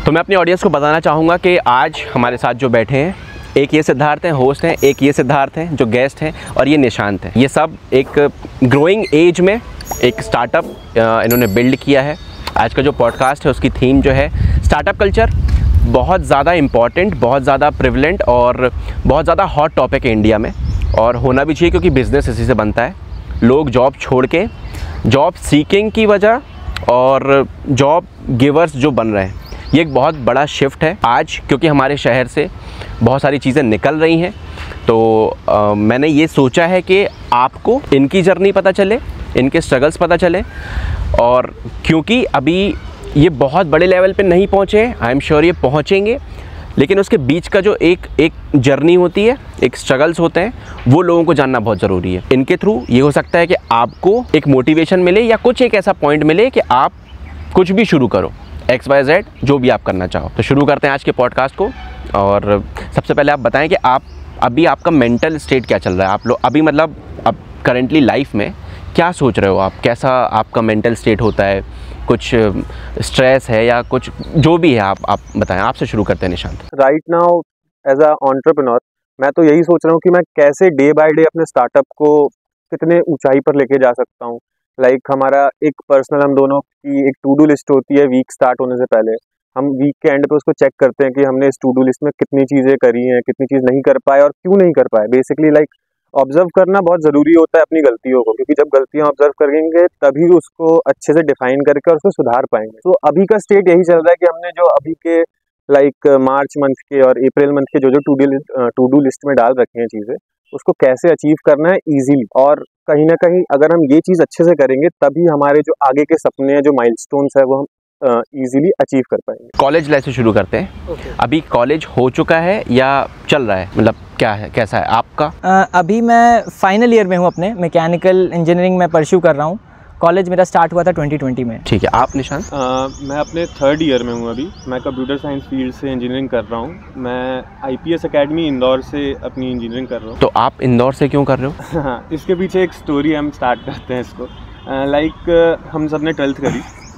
तो मैं अपनी ऑडियंस को बताना चाहूँगा कि आज हमारे साथ जो बैठे हैं, एक ये सिद्धार्थ हैं होस्ट हैं, एक ये सिद्धार्थ हैं जो गेस्ट हैं, और ये निशांत हैं। ये सब एक ग्रोइंग एज में एक स्टार्टअप इन्होंने बिल्ड किया है। आज का जो पॉडकास्ट है उसकी थीम जो है स्टार्टअप कल्चर, बहुत ज़्यादा इम्पॉर्टेंट, बहुत ज़्यादा प्रिवलेंट और बहुत ज़्यादा हॉट टॉपिक है इंडिया में, और होना भी चाहिए क्योंकि बिज़नेस इसी से बनता है। लोग जॉब छोड़ के जॉब सीकिंग की वजह और जॉब गिवर्स जो बन रहे हैं, ये एक बहुत बड़ा शिफ्ट है आज, क्योंकि हमारे शहर से बहुत सारी चीज़ें निकल रही हैं। तो मैंने ये सोचा है कि आपको इनकी जर्नी पता चले, इनके स्ट्रगल्स पता चले, और क्योंकि अभी ये बहुत बड़े लेवल पे नहीं पहुँचे, आई एम श्योर ये पहुँचेंगे, लेकिन उसके बीच का जो एक जर्नी होती है, एक स्ट्रगल्स होते हैं, वो लोगों को जानना बहुत ज़रूरी है। इनके थ्रू ये हो सकता है कि आपको एक मोटिवेशन मिले या कुछ एक ऐसा पॉइंट मिले कि आप कुछ भी शुरू करो, XYZ जो भी आप करना चाहो। तो शुरू करते हैं आज के पॉडकास्ट को। और सबसे पहले आप बताएं कि आप अभी आपका मेंटल स्टेट क्या चल रहा है। आप लोग अभी मतलब अब करेंटली लाइफ में क्या सोच रहे हो आप, कैसा आपका मेंटल स्टेट होता है, कुछ स्ट्रेस है या कुछ जो भी है, आप बताएं। आपसे शुरू करते हैं Nishant. Right now as a entrepreneur मैं तो यही सोच रहा हूँ कि मैं कैसे डे बाय डे अपने स्टार्टअप को कितने ऊंचाई पर लेके जा सकता हूँ। हमारा एक पर्सनल, हम दोनों की एक टू डू लिस्ट होती है वीक स्टार्ट होने से पहले। हम वीक के एंड पे उसको चेक करते हैं कि हमने इस टू डू लिस्ट में कितनी चीज़ें करी हैं, कितनी चीज़ नहीं कर पाए और क्यों नहीं कर पाए। बेसिकली ऑब्जर्व करना बहुत ज़रूरी होता है अपनी गलतियों को, क्योंकि जब गलतियां ऑब्जर्व करेंगे तभी उसको अच्छे से डिफाइन करके और उसको सुधार पाएंगे। तो अभी का स्टेट यही चल रहा है कि हमने जो अभी के मार्च मंथ के और अप्रैल मंथ के जो टू डू लिस्ट में डाल रखी हैं चीज़ें, उसको कैसे अचीव करना है ईजिली। और कहीं ना कहीं अगर हम ये चीज़ अच्छे से करेंगे तभी हमारे जो आगे के सपने हैं, जो माइलस्टोन्स है, वो हम इजीली अचीव कर पाएंगे। कॉलेज लाइफ से शुरू करते हैं। अभी कॉलेज हो चुका है या चल रहा है, मतलब क्या है, कैसा है आपका? अभी मैं फाइनल ईयर में हूँ, अपने मैकेनिकल इंजीनियरिंग में परस्यू कर रहा हूँ। कॉलेज मेरा स्टार्ट हुआ था 2020 में। ठीक है, आप निशांत? मैं अपने थर्ड ईयर में हूँ अभी। मैं कंप्यूटर साइंस फील्ड से इंजीनियरिंग कर रहा हूँ। मैं IPS अकेडमी इंदौर से अपनी इंजीनियरिंग कर रहा हूँ। तो आप इंदौर से क्यों कर रहे हो? हाँ, इसके पीछे एक स्टोरी, हम स्टार्ट करते हैं इसको। हम सब ने 12th करी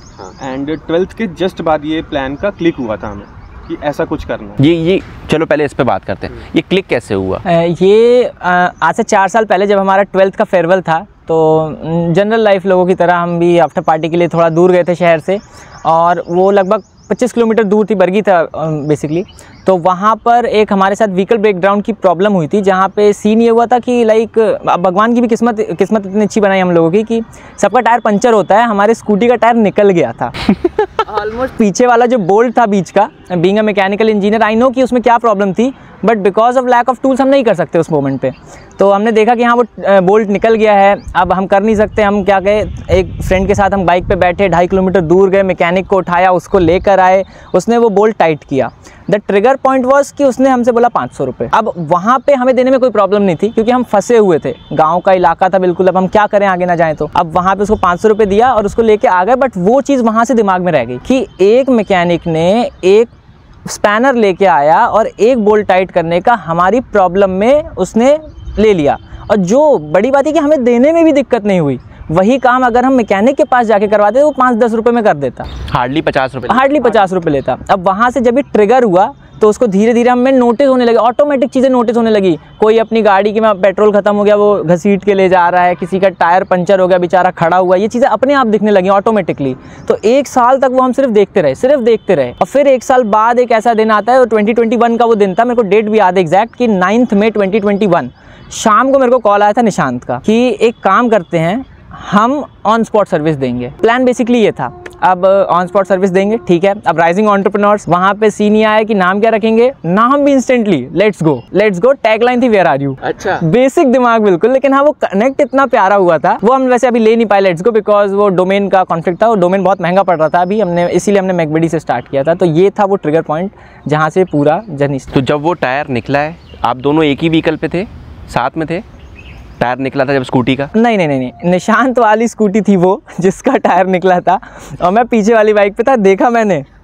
एंड 12th के जस्ट बाद ये प्लान का क्लिक हुआ था हमें कि ऐसा कुछ करना है। ये चलो पहले इस पे बात करते हैं, ये क्लिक कैसे हुआ? ये आज से 4 साल पहले जब हमारा 12th का फेयरवेल था, तो जनरल लाइफ लोगों की तरह हम भी आफ्टर पार्टी के लिए थोड़ा दूर गए थे शहर से, और वो लगभग 25 किलोमीटर दूर थी, बरगी था बेसिकली। तो वहाँ पर एक हमारे साथ व्हीकल ब्रेकडाउन की प्रॉब्लम हुई थी, जहाँ पे सीन ये हुआ था कि भगवान की भी किस्मत इतनी अच्छी बनाई हम लोगों की कि सबका टायर पंचर होता है, हमारे स्कूटी का टायर निकल गया था। ऑलमोस्ट पीछे वाला जो बोल्ट था बीच का, being a mechanical engineer I know कि उसमें क्या प्रॉब्लम थी, but because of lack of tools हम नहीं कर सकते उस मोमेंट पे। तो हमने देखा कि हाँ, वो बोल्ट निकल गया है, अब हम कर नहीं सकते। हम क्या गए, एक फ्रेंड के साथ हम बाइक पे बैठे 2.5 किलोमीटर दूर गए, मैकेनिक को उठाया, उसको लेकर आए, उसने वो बोल्ट टाइट किया। द ट्रिगर पॉइंट वॉज कि उसने हमसे बोला 500 रुपये। अब वहाँ पे हमें देने में कोई प्रॉब्लम नहीं थी, क्योंकि हम फंसे हुए थे, गाँव का इलाका था बिल्कुल, अब हम क्या करें, आगे ना जाएँ तो। अब वहाँ पे उसको 500 रुपये दिया और उसको लेके आ गए। बट वो चीज़ वहाँ से दिमाग में रह गई कि एक मैकेनिक ने एक स्पैनर लेके आया और एक बोल्ट टाइट करने का हमारी प्रॉब्लम में उसने ले लिया। और जो बड़ी बात है कि हमें देने में भी दिक्कत नहीं हुई। वही काम अगर हम मैकेनिक के पास जाके करवाते तो वो 5-10 रुपये में कर देता, हार्डली 50 रुपये लेता। अब वहाँ से जब ये ट्रिगर हुआ तो उसको धीरे धीरे हमें नोटिस होने लगे, ऑटोमेटिक चीज़ें नोटिस होने लगी। कोई अपनी गाड़ी की में पेट्रोल ख़त्म हो गया, वो घसीट के ले जा रहा है, किसी का टायर पंचर हो गया, बेचारा खड़ा हुआ, ये चीज़ें अपने आप दिखने लगी ऑटोमेटिकली। तो 1 साल तक वो हम सिर्फ देखते रहे। और फिर 1 साल बाद एक ऐसा दिन आता है, 2021 का वो दिन था, मेरे को डेट भी याद है एग्जैक्ट, कि 9 मई 2021 शाम को मेरे को कॉल आया था निशांत का कि एक काम करते हैं, हम ऑन स्पॉट सर्विस देंगे। प्लान बेसिकली ये था, अब ऑन स्पॉट सर्विस देंगे, ठीक है। अब राइजिंग एंटरप्रेन्योर्स, वहाँ पे सीन ये आया कि नाम क्या रखेंगे, नाम भी इंस्टेंटली लेट्स गो, टैगलाइन थी वेयर आर यू। अच्छा, बेसिक दिमाग बिल्कुल, लेकिन हाँ वो कनेक्ट इतना प्यारा हुआ था। वो हम वैसे अभी ले नहीं पाए लेट्स गो, बिकॉज वो डोमेन का कॉन्फ्लिक्ट था, वो डोमेन बहुत महंगा पड़ रहा था अभी, इसीलिए हमने मैकबडी से स्टार्ट किया था। तो ये था वो ट्रिगर पॉइंट जहाँ से पूरा जर्नी। तो जब वो टायर निकला है, आप दोनों एक ही व्हीकल पे थे, साथ में थे? टायर निकला था जब स्कूटी का? नहीं, निशांत वाली स्कूटी थी वो जिसका टायर निकला था, और मैं पीछे वाली बाइक पे था। देखा मैंने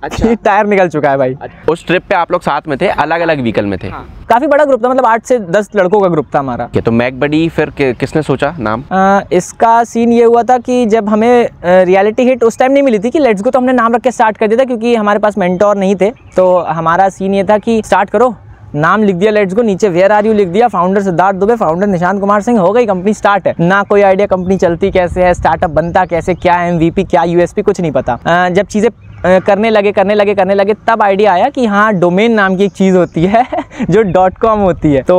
अच्छा। टायर निकल चुका है भाई। उस ट्रिप पे आप लोग साथ में थे, अलग अलग व्हीकल में थे? हाँ। काफी बड़ा ग्रुप था, मतलब 8 से 10 लड़कों का ग्रुप था हमारा। तो मैक बडी फिर किसने सोचा नाम? इसका सीन ये हुआ था कि जब हमें रियलिटी हिट उस टाइम नहीं मिली थी कि लेट्स गो, तो हमने नाम रख के स्टार्ट कर दिया था, क्योंकि हमारे पास मेंटोर नहीं थे। तो हमारा सीन ये था कि स्टार्ट करो, नाम लिख दिया लेट्स गो, नीचे वेयर आर यू लिख दिया, फाउंडर सिद्धार्थ दुबे, फाउंडर निशांत कुमार सिंह, हो गई कंपनी स्टार्ट है। ना कोई आइडिया कंपनी चलती कैसे है, स्टार्टअप बनता कैसे, क्या MVP, क्या USP, कुछ नहीं पता। जब चीज़ें करने लगे तब आइडिया आया कि हाँ, डोमेन नाम की एक चीज़ होती है जो .com होती है। तो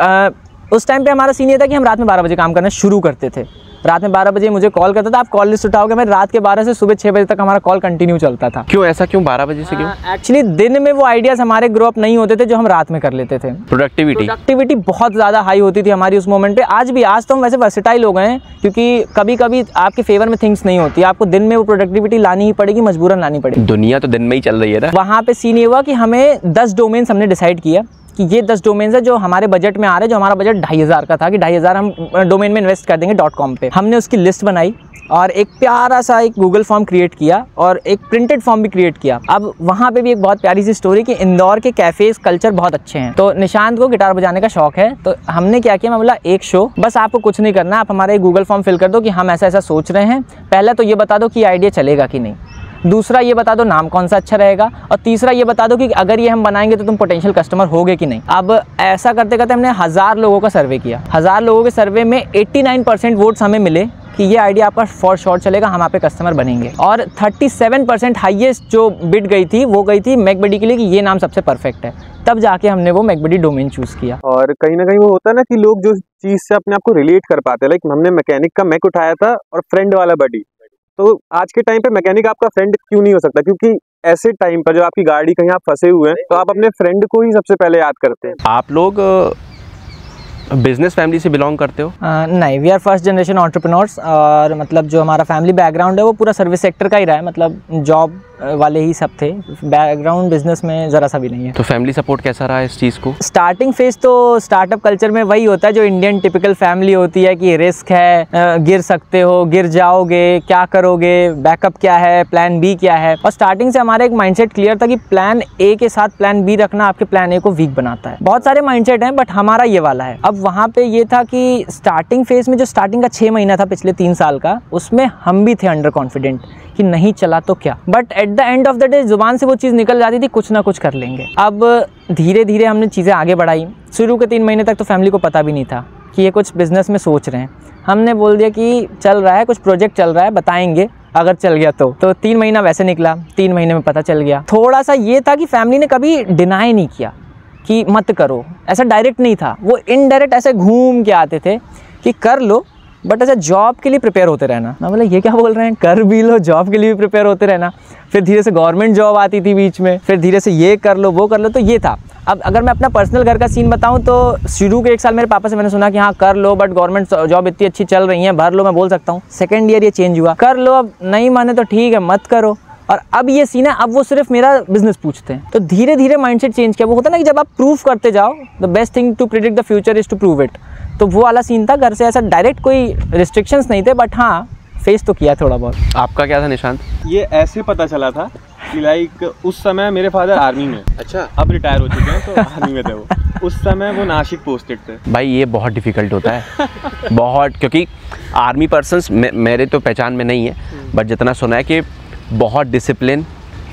उस टाइम पे हमारा सीन ये था कि हम रात में 12 बजे काम करना शुरू करते थे। रात में 12 बजे मुझे कॉल करता था, आप कॉल लिस्ट उठाओगे, मैं रात के 12 से सुबह 6 बजे तक हमारा कॉल कंटिन्यू चलता था। क्यों ऐसा, क्यों 12 बजे से, क्यों? एक्चुअली दिन में वो आइडियाज़ हमारे ग्रो अप नहीं होते थे जो हम रात में कर लेते थे। प्रोडक्टिविटी बहुत ज़्यादा हाई होती थी हमारी उस मोमेंट पे। आज तो हम वैसे वर्सेटाइल हो गए हैं, क्योंकि कभी कभी आपके फेवर में थिंग्स नहीं होती, आपको दिन में वो प्रोडक्टिविटी लानी ही पड़ेगी, मजबूरन लानी पड़ेगी। दुनिया तो दिन में ही चल रही है ना। वहाँ पे सीन ये हुआ कि हमें 10 डोमेन्स हमने डिसाइड किया कि ये 10 डोमेन्स है जो हमारे बजट में आ रहे हैं, जो हमारा बजट 2500 का था कि 2500 हम डोमेन में इन्वेस्ट कर देंगे .com पे। हमने उसकी लिस्ट बनाई और एक प्यारा सा एक गूगल फॉर्म क्रिएट किया और एक प्रिंटेड फॉर्म भी क्रिएट किया। अब वहाँ पे भी एक बहुत प्यारी सी स्टोरी कि इंदौर के कैफ़ेज कल्चर बहुत अच्छे हैं। तो निशांत को गिटार बजाने का शौक है, तो हमने क्या किया, मैं बोला एक शो, बस आपको कुछ नहीं करना, आप हमारा एक गूगल फॉर्म फिल कर दो कि हम ऐसा ऐसा सोच रहे हैं। पहले तो ये बता दो कि आइडिया चलेगा कि नहीं, दूसरा ये बता दो नाम कौन सा अच्छा रहेगा, और तीसरा ये बता दो कि अगर ये हम बनाएंगे तो तुम पोटेंशियल कस्टमर होगे कि नहीं। अब ऐसा करते करते हमने 1000 लोगों का सर्वे किया। 1000 लोगों के सर्वे में 89% वोट्स हमें मिले कि ये आइडिया आपका फॉर श्योर चलेगा, हम आप पे कस्टमर बनेंगे। और 37% हाईएस्ट जो बिड गई थी वो गई थी मैक बडी के लिए कि ये नाम सबसे परफेक्ट है। तब जाके हमने वो मैक बडी डोमेन चूज़ किया। और कहीं ना कहीं वो होता है ना कि लोग जो चीज़ से अपने आप को रिलेट कर पाते हैं, लाइक हमने मैकेनिक का मैक उठाया था और फ्रेंड वाला बडी। तो आज के टाइम पे मैकेनिक आपका फ्रेंड क्यों नहीं हो सकता? क्योंकि ऐसे टाइम पर जो आपकी गाड़ी कहीं आप फंसे हुए हैं तो आप अपने फ्रेंड को ही सबसे पहले याद करते हैं। आप लोग बिजनेस फैमिली से बिलोंग करते हो? नहीं, we are first generation entrepreneurs. और मतलब जो हमारा फैमिली बैकग्राउंड है वो पूरा सर्विस सेक्टर का ही रहा है, मतलब जॉब वाले ही सब थे, बैकग्राउंड बिजनेस में ज़रा सा भी नहीं है। तो फैमिली सपोर्ट कैसा रहा इस चीज़ को? स्टार्टिंग फेज तो स्टार्टअप कल्चर में वही होता है जो इंडियन टिपिकल फैमिली होती है कि रिस्क है, गिर सकते हो, गिर जाओगे, क्या करोगे, बैकअप क्या है, प्लान बी क्या है। और स्टार्टिंग से हमारा एक माइंडसेट क्लियर था कि प्लान ए के साथ प्लान बी रखना आपके प्लान ए को वीक बनाता है। बहुत सारे माइंडसेट हैं बट हमारा ये वाला है। अब वहाँ पे ये था कि स्टार्टिंग फेज में जो स्टार्टिंग का 6 महीना था पिछले 3 साल का, उसमें हम भी थे अंडर कॉन्फिडेंट कि नहीं चला तो क्या, but at the end of the day जुबान से वो चीज़ निकल जाती थी कुछ ना कुछ कर लेंगे। अब धीरे धीरे हमने चीज़ें आगे बढ़ाई। शुरू के 3 महीने तक तो फैमिली को पता भी नहीं था कि ये कुछ बिजनेस में सोच रहे हैं। हमने बोल दिया कि चल रहा है, कुछ प्रोजेक्ट चल रहा है, बताएंगे अगर चल गया तो 3 महीना वैसे निकला, 3 महीने में पता चल गया। थोड़ा सा ये था कि फैमिली ने कभी डिनाई नहीं किया कि मत करो, ऐसा डायरेक्ट नहीं था, वो इनडायरेक्ट ऐसे घूम के आते थे कि कर लो बट ऐसा जॉब के लिए प्रिपेयर होते रहना। मैं बोला ये क्या बोल रहे हैं, कर भी लो, जॉब के लिए भी प्रिपेयर होते रहना। फिर धीरे से गवर्नमेंट जॉब आती थी बीच में, फिर धीरे से ये कर लो वो कर लो, तो ये था। अब अगर मैं अपना पर्सनल घर का सीन बताऊं तो शुरू के 1 साल मेरे पापा से मैंने सुना कि हाँ कर लो, बट गवर्नमेंट जॉब इतनी अच्छी चल रही है, भर लो, मैं बोल सकता हूँ। सेकेंड ईयर ये चेंज हुआ, कर लो, अब नहीं माने तो ठीक है मत करो। और अब ये सीन है, अब वो सिर्फ मेरा बिजनेस पूछते हैं। तो धीरे धीरे माइंडसेट चेंज किया। वो होता है ना कि जब आप प्रूव करते जाओ, the best thing to predict the future is to prove it. तो वो वाला सीन था। घर से ऐसा डायरेक्ट कोई रिस्ट्रिक्शंस नहीं थे, बट हाँ फेस तो किया थोड़ा बहुत। आपका क्या था निशांत? ये ऐसे पता चला था कि लाइक उस समय मेरे फादर आर्मी में, अच्छा अब रिटायर हो चुके हैं, तो आर्मी में थे वो। उस समय वो नासिक पोस्टेड थे। भाई ये बहुत डिफ़िकल्ट होता है बहुत, क्योंकि आर्मी पर्सन्स मेरे तो पहचान में नहीं है, बट जितना सुना है कि बहुत डिसिप्लिन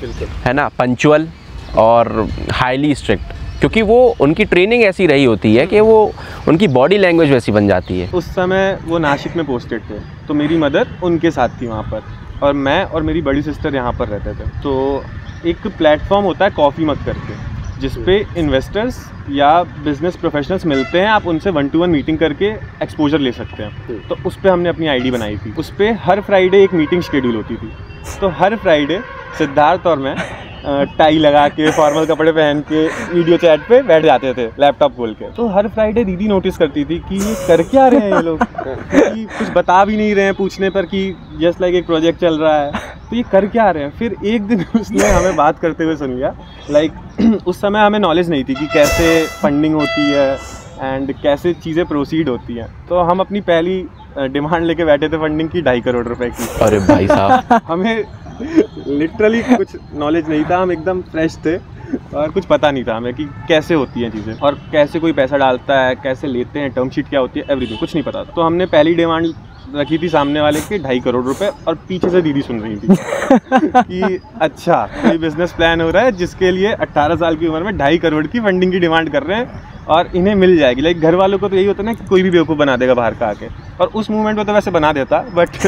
है ना, पंचुअल और हाईली स्ट्रिक्ट, क्योंकि वो उनकी ट्रेनिंग ऐसी रही होती है कि वो उनकी बॉडी लैंग्वेज वैसी बन जाती है। उस समय वो नासिक में पोस्टेड थे, तो मेरी मदर उनके साथ थी वहाँ पर, और मैं और मेरी बड़ी सिस्टर यहाँ पर रहते थे। तो एक प्लेटफॉर्म होता है कॉफ़ी मग करके, जिसपे इन्वेस्टर्स या बिजनेस प्रोफेशनल्स मिलते हैं, आप उनसे 1-to-1 मीटिंग करके एक्सपोजर ले सकते हैं। तो उस पर हमने अपनी आईडी बनाई थी। उस पर हर फ्राइडे एक मीटिंग शेड्यूल होती थी। तो हर फ्राइडे सिद्धार्थ और मैं टाई लगा के, फॉर्मल कपड़े पहन के वीडियो चैट पे बैठ जाते थे लैपटॉप खोल के। तो हर फ्राइडे दीदी नोटिस करती थी कि ये कर क्या रहे हैं ये लोग, कि कुछ बता भी नहीं रहे हैं पूछने पर कि जस्ट लाइक एक प्रोजेक्ट चल रहा है, तो ये कर क्या रहे हैं। फिर एक दिन उसने हमें बात करते हुए सुन लिया, लाइक उस समय हमें नॉलेज नहीं थी कि कैसे फंडिंग होती है एंड कैसे चीज़ें प्रोसीड होती हैं। तो हम अपनी पहली डिमांड लेके बैठे थे फंडिंग की 2.5 करोड़ रुपए की। अरे भाई साहब हमें लिटरली कुछ नॉलेज नहीं था, हम एकदम फ्रेश थे और कुछ पता नहीं था हमें कि कैसे होती हैं चीज़ें और कैसे कोई पैसा डालता है, कैसे लेते हैं, टर्म शीट क्या होती है, एवरीथिंग कुछ नहीं पता था। तो हमने पहली डिमांड रखी थी सामने वाले के 2.5 करोड़ रुपए और पीछे से दीदी सुन रही थी कि अच्छा कोई बिजनेस प्लान हो रहा है जिसके लिए 18 साल की उम्र में 2.5 करोड़ की फंडिंग की डिमांड कर रहे हैं और इन्हें मिल जाएगी। लाइक घर वालों को तो यही होता है ना कि कोई भी बेवकूफ़ बना देगा बाहर का आके, और उस मूवमेंट में तो वैसे बना देता, बट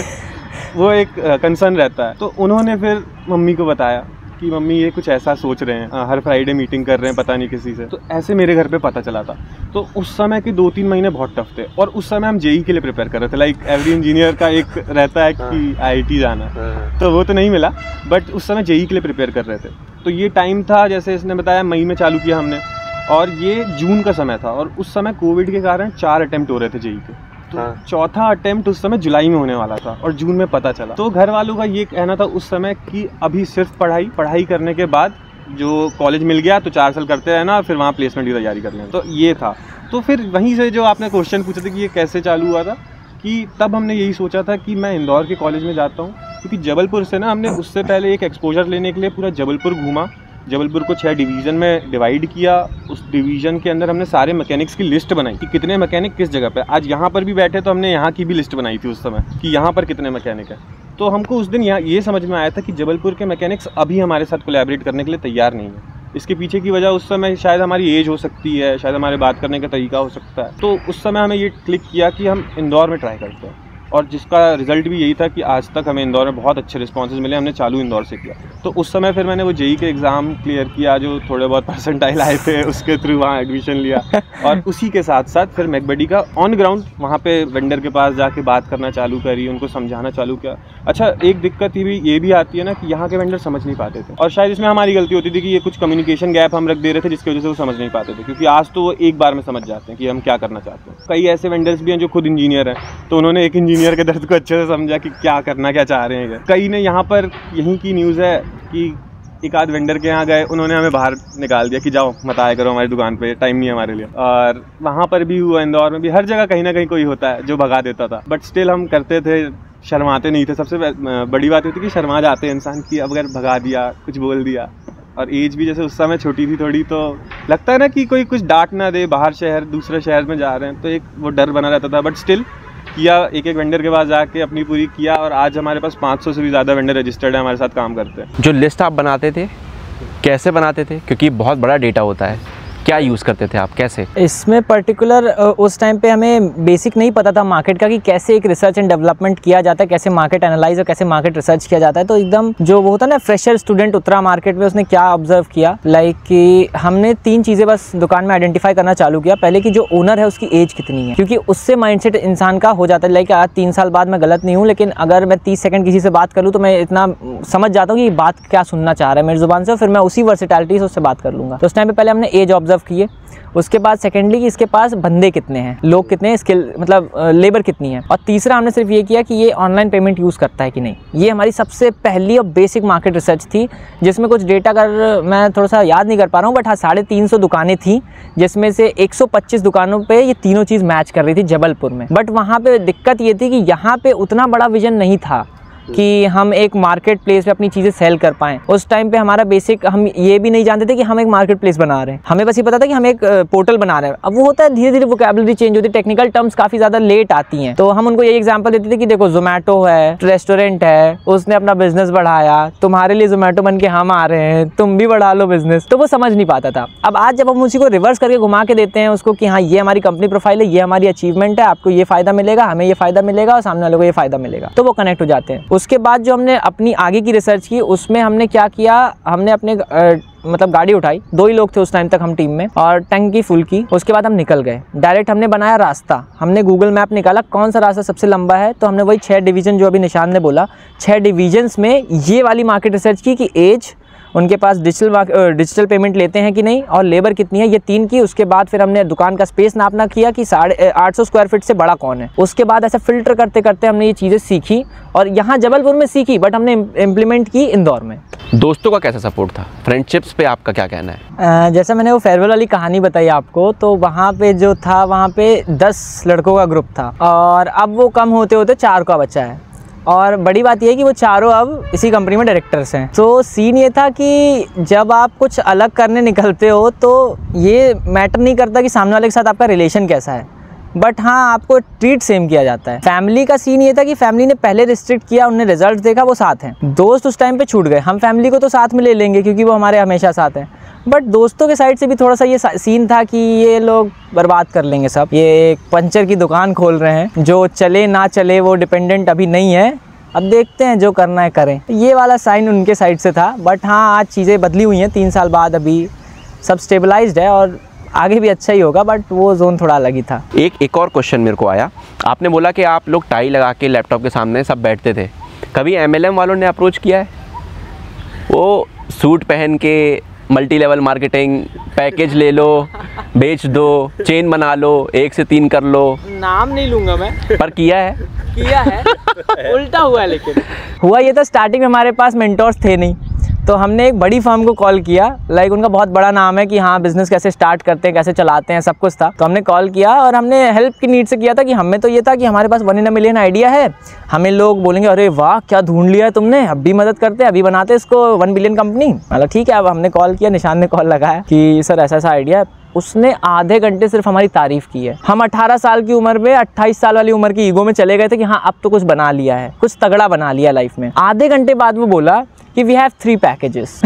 वो एक कंसर्न रहता है। तो उन्होंने फिर मम्मी को बताया कि मम्मी ये कुछ ऐसा सोच रहे हैं, हर फ्राइडे मीटिंग कर रहे हैं पता नहीं किसी से। तो ऐसे मेरे घर पे पता चला था। तो उस समय के 2-3 महीने बहुत टफ थे और उस समय हम जेई के लिए प्रिपेयर कर रहे थे। लाइक एवरी इंजीनियर का एक रहता है कि आईआईटी जाना, तो वो तो नहीं मिला, बट उस समय जेई के लिए प्रिपेयर कर रहे थे। तो ये टाइम था, जैसे इसने बताया, मई में चालू किया हमने और ये जून का समय था और उस समय कोविड के कारण 4 अटेम्प्ट हो रहे थे जेई के। तो चौथा अटेम्प्ट उस समय जुलाई में होने वाला था और जून में पता चला। तो घर वालों का ये कहना था उस समय कि अभी सिर्फ पढ़ाई करने के बाद जो कॉलेज मिल गया तो 4 साल करते रहना और फिर वहाँ प्लेसमेंट की तैयारी कर लें। तो ये था। तो फिर वहीं से जो आपने क्वेश्चन पूछा था कि ये कैसे चालू हुआ था, कि तब हमने यही सोचा था कि मैं इंदौर के कॉलेज में जाता हूँ, क्योंकि जबलपुर से ना हमने उससे पहले एक एक्सपोजर लेने के लिए पूरा जबलपुर घूमा। जबलपुर को 6 डिवीज़न में डिवाइड किया। उस डिवीज़न के अंदर हमने सारे मैकेनिक्स की लिस्ट बनाई कि कितने मैकेनिक किस जगह पे। आज यहाँ पर भी बैठे तो हमने यहाँ की भी लिस्ट बनाई थी उस समय कि यहाँ पर कितने मैकेनिक हैं। तो हमको उस दिन यहाँ ये समझ में आया था कि जबलपुर के मैकेनिक्स अभी हमारे साथ कोलैबोरेट करने के लिए तैयार नहीं है। इसके पीछे की वजह उस समय शायद हमारी एज हो सकती है, शायद हमारे बात करने का तरीका हो सकता है। तो उस समय हमें ये क्लिक किया कि हम इंदौर में ट्राई करते हैं और जिसका रिज़ल्ट भी यही था कि आज तक हमें इंदौर में बहुत अच्छे रिस्पॉन्सेज मिले। हमने चालू इंदौर से किया। तो उस समय फिर मैंने वो जेई के एग्ज़ाम क्लियर किया, जो थोड़े बहुत परसेंटाइल आए थे उसके थ्रू वहाँ एडमिशन लिया और उसी के साथ साथ फिर मैकबडी का ऑन ग्राउंड वहाँ पे वेंडर के पास जाके बात करना चालू करी, उनको समझाना चालू किया। अच्छा, एक दिक्कत ये भी आती है ना कि यहाँ के वेंडर समझ नहीं पाते थे और शायद इसमें हमारी गलती होती थी कि ये कुछ कम्युनिकेशन गैप हम रख दे रहे थे जिसकी वजह से वो समझ नहीं पाते थे, क्योंकि आज तो वो एक बार में समझ जाते हैं कि हम क्या करना चाहते हैं। कई ऐसे वेंडर्स भी हैं जो खुद इंजीनियर हैं, तो उन्होंने एक इंजीनियर के दर्द को अच्छे से समझा कि क्या करना क्या चाह रहे हैं। कई ने यहाँ पर यहीं की न्यूज़ है कि एक आध वेंडर के यहाँ गए, उन्होंने हमें बाहर निकाल दिया कि जाओ मत आया करो हमारी दुकान पे, टाइम नहीं है हमारे लिए। और वहाँ पर भी हुआ, इंदौर में भी, हर जगह कहीं ना कहीं कोई होता है जो भगा देता था, बट स्टिल हम करते थे, शर्माते नहीं थे। सबसे बड़ी बात होती कि शर्मा जाते हैं इंसान की, अब अगर भगा दिया, कुछ बोल दिया, और एज भी जैसे उस समय छोटी थी थोड़ी, तो लगता है ना कि कोई कुछ डांट ना दे, बाहर शहर दूसरे शहर में जा रहे हैं, तो एक वो डर बना रहता था। बट स्टिल किया, एक वेंडर के पास जाके अपनी पूरी किया और आज हमारे पास 500 से भी ज़्यादा वेंडर रजिस्टर्ड है, हमारे साथ काम करते हैं। जो लिस्ट आप बनाते थे कैसे बनाते थे, क्योंकि बहुत बड़ा डेटा होता है, क्या यूज़ करते थे आप, कैसे? इसमें पर्टिकुलर उस टाइम पे हमें बेसिक नहीं पता था मार्केट का कि कैसे एक रिसर्च एंड डेवलपमेंट किया जाता है, कैसे मार्केट एनालाइज और कैसे मार्केट रिसर्च किया जाता है। तो एकदम जो वो होता है ना, फ्रेशर स्टूडेंट उतरा मार्केट में, उसने क्या ऑब्जर्व किया, लाइक कि हमने 3 चीज़ें बस दुकान में आइडेंटिफाई करना चालू किया। पहले कि जो ओनर है उसकी एज कितनी है, क्योंकि उससे माइंडसेट इंसान का हो जाता है। लाइक आज 3 साल बाद, मैं गलत नहीं हूँ, लेकिन अगर मैं 30 सेकंड किसी से बात करूँ तो मैं इतना समझ जाता हूँ कि बात क्या सुनना चाह रहा है मेरी ज़ुबान से, फिर मैं उसी वर्सेटैलिटी से उससे बात कर लूँगा। तो उस टाइम पे पहले हमने एज ऑब्जर्व किए। उसके बाद सेकेंडली कि इसके पास बंदे कितने हैं, लोग कितने हैं, स्किल मतलब लेबर कितनी है। और तीसरा हमने सिर्फ ये किया कि ये ऑनलाइन पेमेंट यूज़ करता है कि नहीं। ये हमारी सबसे पहली और बेसिक मार्केट रिसर्च थी, जिसमें कुछ डेटा अगर मैं थोड़ा सा याद नहीं कर पा रहा हूँ, बट हाँ 350 दुकानें थी, जिसमें से 125 दुकानों पे ये तीनों चीज़ मैच कर रही थी जबलपुर में। बट वहाँ पे दिक्कत ये थी कि यहाँ पे उतना बड़ा विजन नहीं था कि हम एक मार्केट प्लेस पे अपनी चीज़ें सेल कर पाएँ। उस टाइम पे हमारा बेसिक, हम ये भी नहीं जानते थे कि हम एक मार्केट प्लेस बना रहे हैं, हमें बस ये पता था कि हम एक पोर्टल बना रहे हैं। अब वो होता है धीरे धीरे वोकैबुलरी चेंज होती है, टेक्निकल टर्म्स काफ़ी ज़्यादा लेट आती हैं। तो हम उनको यही एग्जांपल देते थे कि देखो जोमेटो है, रेस्टोरेंट है, उसने अपना बिजनेस बढ़ाया, तुम्हारे लिए जोमेटो बन के हम आ रहे हैं, तुम भी बढ़ा लो बिजनेस। तो वो समझ नहीं पाता था। अब आज जब हम उसी को रिवर्स करके घुमा के देते हैं उसको कि हाँ ये हमारी कंपनी प्रोफाइल है, ये हमारी अचीवमेंट है, आपको ये फ़ायदा मिलेगा, हमें ये फ़ायदा मिलेगा और सामने वालों को ये फ़ायदा मिलेगा, तो वो कनेक्ट हो जाते हैं। उसके बाद जो हमने अपनी आगे की रिसर्च की, उसमें हमने क्या किया, हमने अपने मतलब गाड़ी उठाई, 2 ही लोग थे उस टाइम तक हम टीम में, और टंकी फुल की। उसके बाद हम निकल गए डायरेक्ट। हमने बनाया रास्ता, हमने गूगल मैप निकाला कौन सा रास्ता सबसे लंबा है, तो हमने वही 6 डिवीज़न जो अभी निशान ने बोला, 6 डिवीजन्स में ये वाली मार्केट रिसर्च की कि एज, उनके पास डिजिटल पेमेंट लेते हैं कि नहीं, और लेबर कितनी है, ये 3 की। उसके बाद फिर हमने दुकान का स्पेस नापना किया कि 850 स्क्वायर फीट से बड़ा कौन है। उसके बाद ऐसे फिल्टर करते करते हमने ये चीज़ें सीखी, और यहाँ जबलपुर में सीखी, बट हमने इम्प्लीमेंट की इंदौर में। दोस्तों का कैसा सपोर्ट था, फ्रेंडशिप्स पे आपका क्या कहना है? जैसे मैंने वो फेयरवेल वाली कहानी बताई आपको, तो वहाँ पे जो था, वहाँ पे 10 लड़कों का ग्रुप था, और अब वो कम होते होते 4 का बचा है। और बड़ी बात यह है कि वो चारों अब इसी कंपनी में डायरेक्टर्स हैं। तो सीन ये था कि जब आप कुछ अलग करने निकलते हो तो ये मैटर नहीं करता कि सामने वाले के साथ आपका रिलेशन कैसा है, बट हाँ आपको ट्रीट सेम किया जाता है। फैमिली का सीन ये था कि फैमिली ने पहले रिस्ट्रिक्ट किया, उन्होंने रिजल्ट देखा, वो साथ हैं। दोस्त उस टाइम पे छूट गए। हम फैमिली को तो साथ में ले लेंगे क्योंकि वो हमारे हमेशा साथ हैं, बट दोस्तों के साइड से भी थोड़ा सा ये सीन था कि ये लोग बर्बाद कर लेंगे सब। ये एक पंचर की दुकान खोल रहे हैं, जो चले ना चले वो डिपेंडेंट अभी नहीं है, अब देखते हैं जो करना है करें। ये वाला साइन उनके साइड से था, बट हाँ आज चीज़ें बदली हुई हैं 3 साल बाद, अभी सब स्टेबलाइज्ड है और आगे भी अच्छा ही होगा, बट वो जोन थोड़ा अलग ही था। एक और क्वेश्चन मेरे को आया, आपने बोला कि आप लोग टाई लगा के लैपटॉप के सामने सब बैठते थे, कभी MLM वालों ने अप्रोच किया है? वो सूट पहन के मल्टी लेवल मार्केटिंग, पैकेज ले लो, बेच दो, चेन बना लो, 1 से 3 कर लो। नाम नहीं लूँगा मैं, पर किया है उल्टा हुआ है। लेकिन हुआ ये था, स्टार्टिंग में हमारे पास मेंटोर्स थे नहीं, तो हमने एक बड़ी फर्म को कॉल किया। लाइक उनका बहुत बड़ा नाम है कि हाँ बिज़नेस कैसे स्टार्ट करते हैं, कैसे चलाते हैं, सब कुछ था। तो हमने कॉल किया और हमने हेल्प की नीड से किया था कि हमें तो ये था कि हमारे पास 1 in a million आइडिया है। हमें लोग बोलेंगे अरे वाह क्या ढूंढ लिया है तुमने, अब भी मदद करते हैं, अभी बनाते हैं इसको 1 बिलियन कंपनी। मतलब ठीक है। अब हमने कॉल किया, निशान ने कॉल लगाया कि सर ऐसा ऐसा आइडिया है। उसने आधे घंटे सिर्फ हमारी तारीफ़ की है। हम 18 साल की उम्र में 28 साल वाली उम्र की ईगो में चले गए थे कि हाँ अब तो कुछ बना लिया है, कुछ तगड़ा बना लिया लाइफ में। आधे घंटे बाद वो बोला कि वी हैव 3 पैकेजेस।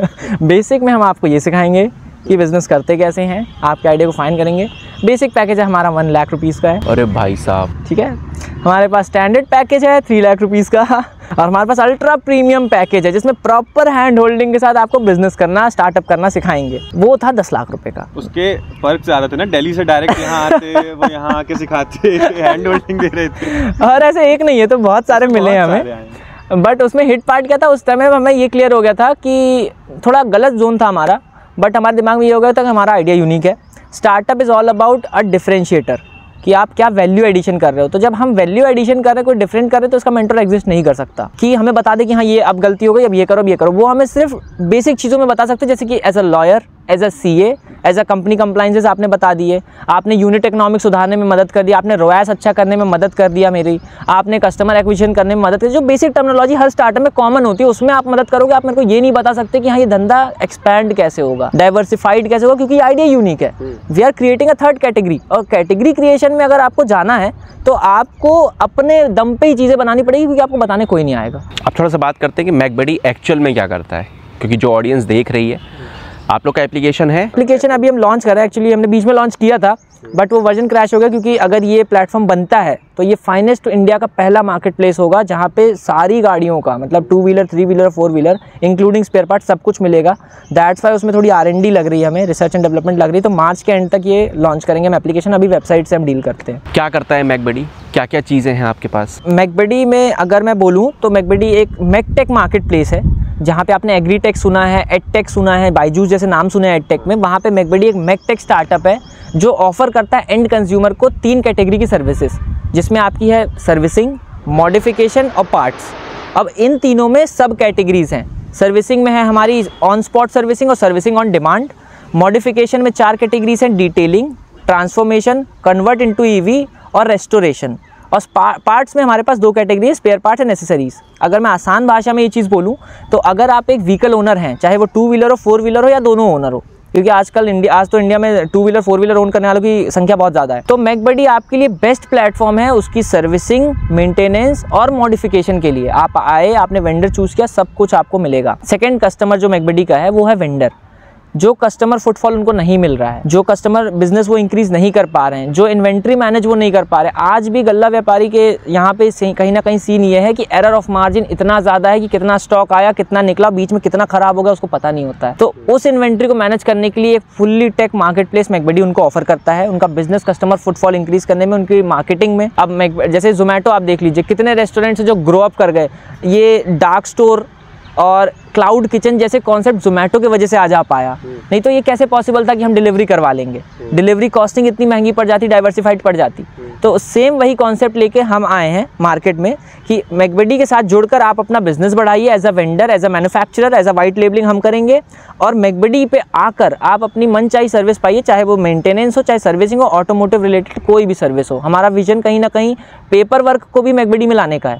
बेसिक में हम आपको ये सिखाएंगे कि बिज़नेस करते कैसे हैं, आपके आइडिया को फाइंड करेंगे। बेसिक पैकेज है हमारा 1 लाख रुपीज़ का है। अरे भाई साहब, ठीक है। हमारे पास स्टैंडर्ड पैकेज है 3 लाख रुपीज़ का, और हमारे पास अल्ट्रा प्रीमियम पैकेज है जिसमें प्रॉपर हैंड होल्डिंग के साथ आपको बिजनेस करना, स्टार्टअप करना सिखाएंगे। वो था 10 लाख रुपए का। उसके फर्क ज़्यादा थे ना, दिल्ली से डायरेक्ट यहाँ आते, वो यहाँ आके सिखाते, हैंड होल्डिंग दे रहे थे। और ऐसे एक नहीं है, तो बहुत सारे मिले हैं हमें। बट उसमें हिट पार्ट क्या था, उस टाइम हमें ये क्लियर हो गया था कि थोड़ा गलत जोन था हमारा, बट हमारे दिमाग में ये हो गया था कि हमारा आइडिया यूनिक है। Startup is all about a differentiator, कि आप क्या वैल्यू एडिशन कर रहे हो। तो जब हम वैल्यू एडिशन कर रहे हैं, कोई डिफरेंट कर रहे हैं, तो उसका मेंटर एग्जिस्ट नहीं कर सकता कि हमें बता दे कि हाँ ये अब गलती हो गई, अब ये करो, अब ये करो। वो हमें सिर्फ बेसिक चीज़ों में बता सकते हैं, जैसे कि as a lawyer, as a CA, as a company compliances आपने बता दिए, आपने यूनिट इकोनॉमिक्स सुधारने में मदद कर दी, आपने रोएस अच्छा करने में मदद कर दिया मेरी, आपने कस्टमर एक्विजिशन करने में मदद कर दी। जो बेसिक टर्मिनोलॉजी हर स्टार्टअप में कॉमन होती है, उसमें आप मदद करोगे। आप मेरे को ये नहीं बता सकते कि हाँ ये धंधा एक्सपैंड कैसे होगा, डाइवर्सिफाइड कैसे होगा, क्योंकि आइडिया यूनिक है। We are creating a 3rd category, और कैटेगरी क्रिएशन में अगर आपको जाना है तो आपको अपने दम पे ही चीज़ें बनानी पड़ेगी, क्योंकि आपको बताने कोई नहीं आएगा। अब थोड़ा सा बात करते हैं कि मैकबडी एक्चुअल में क्या करता है, क्योंकि जो ऑडियंस देख रही है, आप लोग का एप्लीकेशन है। एप्लीकेशन अभी हम लॉन्च कर रहे हैं। एक्चुअली हमने बीच में लॉन्च किया था, बट वो वर्जन क्रैश हो गया, क्योंकि अगर ये प्लेटफॉर्म बनता है तो ये फाइनेस्ट इंडिया का पहला मार्केट प्लेस होगा, जहाँ पे सारी गाड़ियों का, मतलब 2 wheeler, 3 wheeler, 4 wheeler including spare part सब कुछ मिलेगा। दैट्स वाई उसमें थोड़ी R&D लग रही है, हमें रिसर्च एंड डेवलपमेंट लग रही है। तो मार्च के एंड तक ये लॉन्च करेंगे हम एप्लीकेशन। अभी वेबसाइट से हम डील करते हैं। क्या करता है मैकबडी, क्या क्या चीज़ें हैं आपके पास? मैकबडी में अगर मैं बोलूँ तो मैकबडी एक मैकटेक मार्केट प्लेस है, जहाँ पे आपने एग्रीटेक सुना है, एडटेक सुना है, बायजूस जैसे नाम सुने हैं एडटेक में। वहाँ पे मैकबडी एक मैकटेक स्टार्टअप है जो ऑफर करता है एंड कंज्यूमर को 3 कैटेगरी की सर्विसेज, जिसमें आपकी है सर्विसिंग, मॉडिफिकेशन और पार्ट्स। अब इन तीनों में सब कैटेगरीज हैं। सर्विसिंग में है हमारी ऑन स्पॉट सर्विसिंग और सर्विसिंग ऑन डिमांड। मॉडिफिकेशन में 4 कैटेगरीज हैं, detailing, transformation, convert into EV और रेस्टोरेशन। और पार्ट्स में हमारे पास 2 कैटेगरी है, स्पेयर पार्ट्स एंड एसेसरीज। अगर मैं आसान भाषा में ये चीज़ बोलूँ तो अगर आप एक व्हीकल ओनर हैं, चाहे वो 2 व्हीलर हो, 4 व्हीलर हो या दोनों ओनर हो, क्योंकि आज तो इंडिया में 2 व्हीलर 4 व्हीलर ओन करने वालों की संख्या बहुत ज़्यादा है, तो मैकबडी आपके लिए बेस्ट प्लेटफॉर्म है उसकी सर्विसिंग, मेंटेनेंस और मॉडिफिकेशन के लिए। आप आए, आपने वेंडर चूज़ किया, सब कुछ आपको मिलेगा। सेकेंड कस्टमर जो मैकबडी का है वो है वेंडर। जो कस्टमर फुटफॉल उनको नहीं मिल रहा है, जो कस्टमर बिजनेस वो इंक्रीज नहीं कर पा रहे हैं, जो इन्वेंट्री मैनेज वो नहीं कर पा रहे। आज भी गल्ला व्यापारी के यहाँ पे कहीं ना कहीं सीन ये है कि एरर ऑफ मार्जिन इतना ज़्यादा है कि कितना स्टॉक आया, कितना निकला, बीच में कितना खराब हो गया, उसको पता नहीं होता है। तो उस इन्वेंट्री को मैनेज करने के लिए एक fully tech market place MechBuddy उनको ऑफर करता है, उनका बिजनेस कस्टमर फुटफॉल इंक्रीज करने में, उनकी मार्केटिंग में। अब जैसे जोमेटो आप देख लीजिए, कितने रेस्टोरेंट्स जो ग्रो अप कर गए, ये डार्क स्टोर और क्लाउड किचन जैसे कॉन्सेप्ट जोमेटो की वजह से आज आ पाया। नहीं तो ये कैसे पॉसिबल था कि हम डिलीवरी करवा लेंगे, डिलीवरी कॉस्टिंग इतनी महंगी पड़ जाती, डाइवर्सिफाइड पड़ जाती। तो सेम वही कॉन्सेप्ट लेके हम आए हैं मार्केट में कि मैकबडी के साथ जुड़कर आप अपना बिजनेस बढ़ाइए, as a vendor, as a manufacturer, as a white labelling हम करेंगे, और मैकबडी पे आकर आप अपनी मनचाही सर्विस पाइए, चाहे वो मेंटेनेंस हो, चाहे सर्विसिंग हो, ऑटोमोटिव रिलेटेड कोई भी सर्विस हो। हमारा विजन कहीं ना कहीं पेपर वर्क को भी मैकबडी में लाने का है,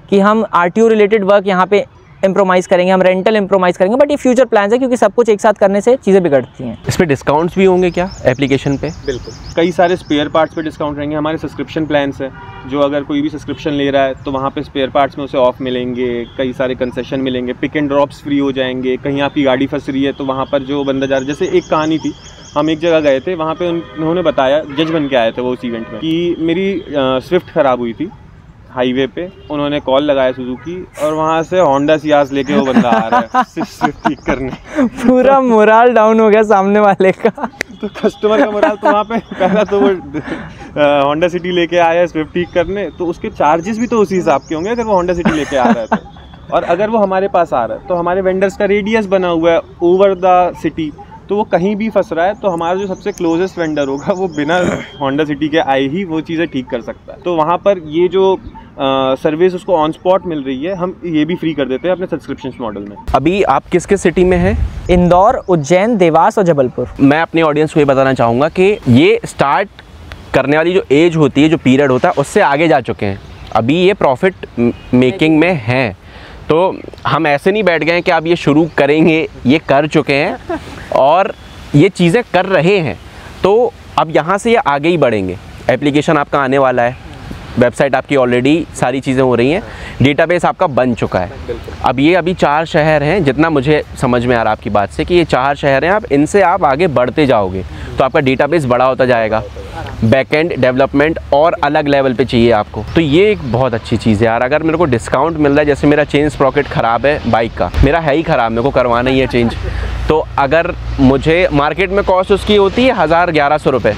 कि हम RTO रिलेटेड वर्क यहाँ पे इम्प्रोमाइज़ करेंगे, हम रेंटल इम्प्रोमाइज़ करेंगे, बट ये फ्यूचर प्लान्स है क्योंकि सब कुछ एक साथ करने से चीज़ें बिगड़ती हैं। इस पे डिस्काउंट्स भी होंगे क्या एप्लीकेशन पे? बिल्कुल, कई सारे स्पेयर पार्ट्स पे डिस्काउंट रहेंगे। हमारे सब्सक्रिप्शन प्लान्स हैं, जो अगर कोई भी सब्सक्रिप्शन ले रहा है तो वहाँ पे स्पेयर पार्ट्स में उसे ऑफ मिलेंगे, कई सारे कंसेशन मिलेंगे, पिक एंड ड्रॉप्स फ्री हो जाएंगे। कहीं आपकी गाड़ी फंस रही है तो वहाँ पर जो बंदा जा रहा है, जैसे एक कहानी थी, हम एक जगह गए थे, वहाँ पे उन्होंने बताया, जज बन के आए थे वो उस इवेंट में, कि मेरी स्विफ्ट ख़राब हुई थी हाईवे पे। उन्होंने कॉल लगाया सुजुकी और वहाँ से होंडा सियाज लेके वो बंदा आ रहा है स्विफ्ट ठीक करने। पूरा मोराल डाउन हो गया सामने वाले का। तो कस्टमर का मोराल, तो वहाँ पे पहला तो वो होंडा सिटी लेके आया है स्विफ्ट ठीक करने, तो उसके चार्जेस भी तो उसी हिसाब के होंगे अगर वो होंडा सिटी लेके आ रहा है तो। और अगर वो हमारे पास आ रहा है तो हमारे वेंडर्स का रेडियस बना हुआ है ओवर द सिटी, तो वो कहीं भी फंस रहा है तो हमारा जो सबसे क्लोजेस्ट वेंडर होगा वो बिना होंडा सिटी के आए ही वो चीज़ें ठीक कर सकता है। तो वहाँ पर ये जो सर्विस उसको ऑन स्पॉट मिल रही है, हम ये भी फ्री कर देते हैं अपने सब्सक्रिप्शन मॉडल में। अभी आप किस किस सिटी में हैं? इंदौर, उज्जैन, देवास और जबलपुर। मैं अपने ऑडियंस को ये बताना चाहूँगा कि ये स्टार्ट करने वाली जो एज होती है, जो पीरियड होता है, उससे आगे जा चुके हैं। अभी ये प्रॉफिट मेकिंग में हैं, तो हम ऐसे नहीं बैठ गए हैं कि आप ये शुरू करेंगे, ये कर चुके हैं और ये चीज़ें कर रहे हैं, तो अब यहाँ से ये आगे ही बढ़ेंगे। एप्लीकेशन आपका आने वाला है, वेबसाइट आपकी ऑलरेडी सारी चीज़ें हो रही हैं, डेटाबेस आपका बन चुका है। अब ये अभी 4 शहर हैं, जितना मुझे समझ में आ रहा है आपकी बात से, कि ये 4 शहर हैं, आप इनसे आप आगे बढ़ते जाओगे तो आपका डेटाबेस बड़ा होता जाएगा। बैकएंड डेवलपमेंट और अलग लेवल पे चाहिए आपको, तो ये एक बहुत अच्छी चीज़ है यार। अगर मेरे को डिस्काउंट मिल रहा है, जैसे मेरा चेन स्प्रॉकेट ख़राब है बाइक का, मेरा है ही ख़राब, मेरे को करवाना ही है चेंज, तो अगर मुझे मार्केट में कॉस्ट उसकी होती है 1000-1100 रुपये,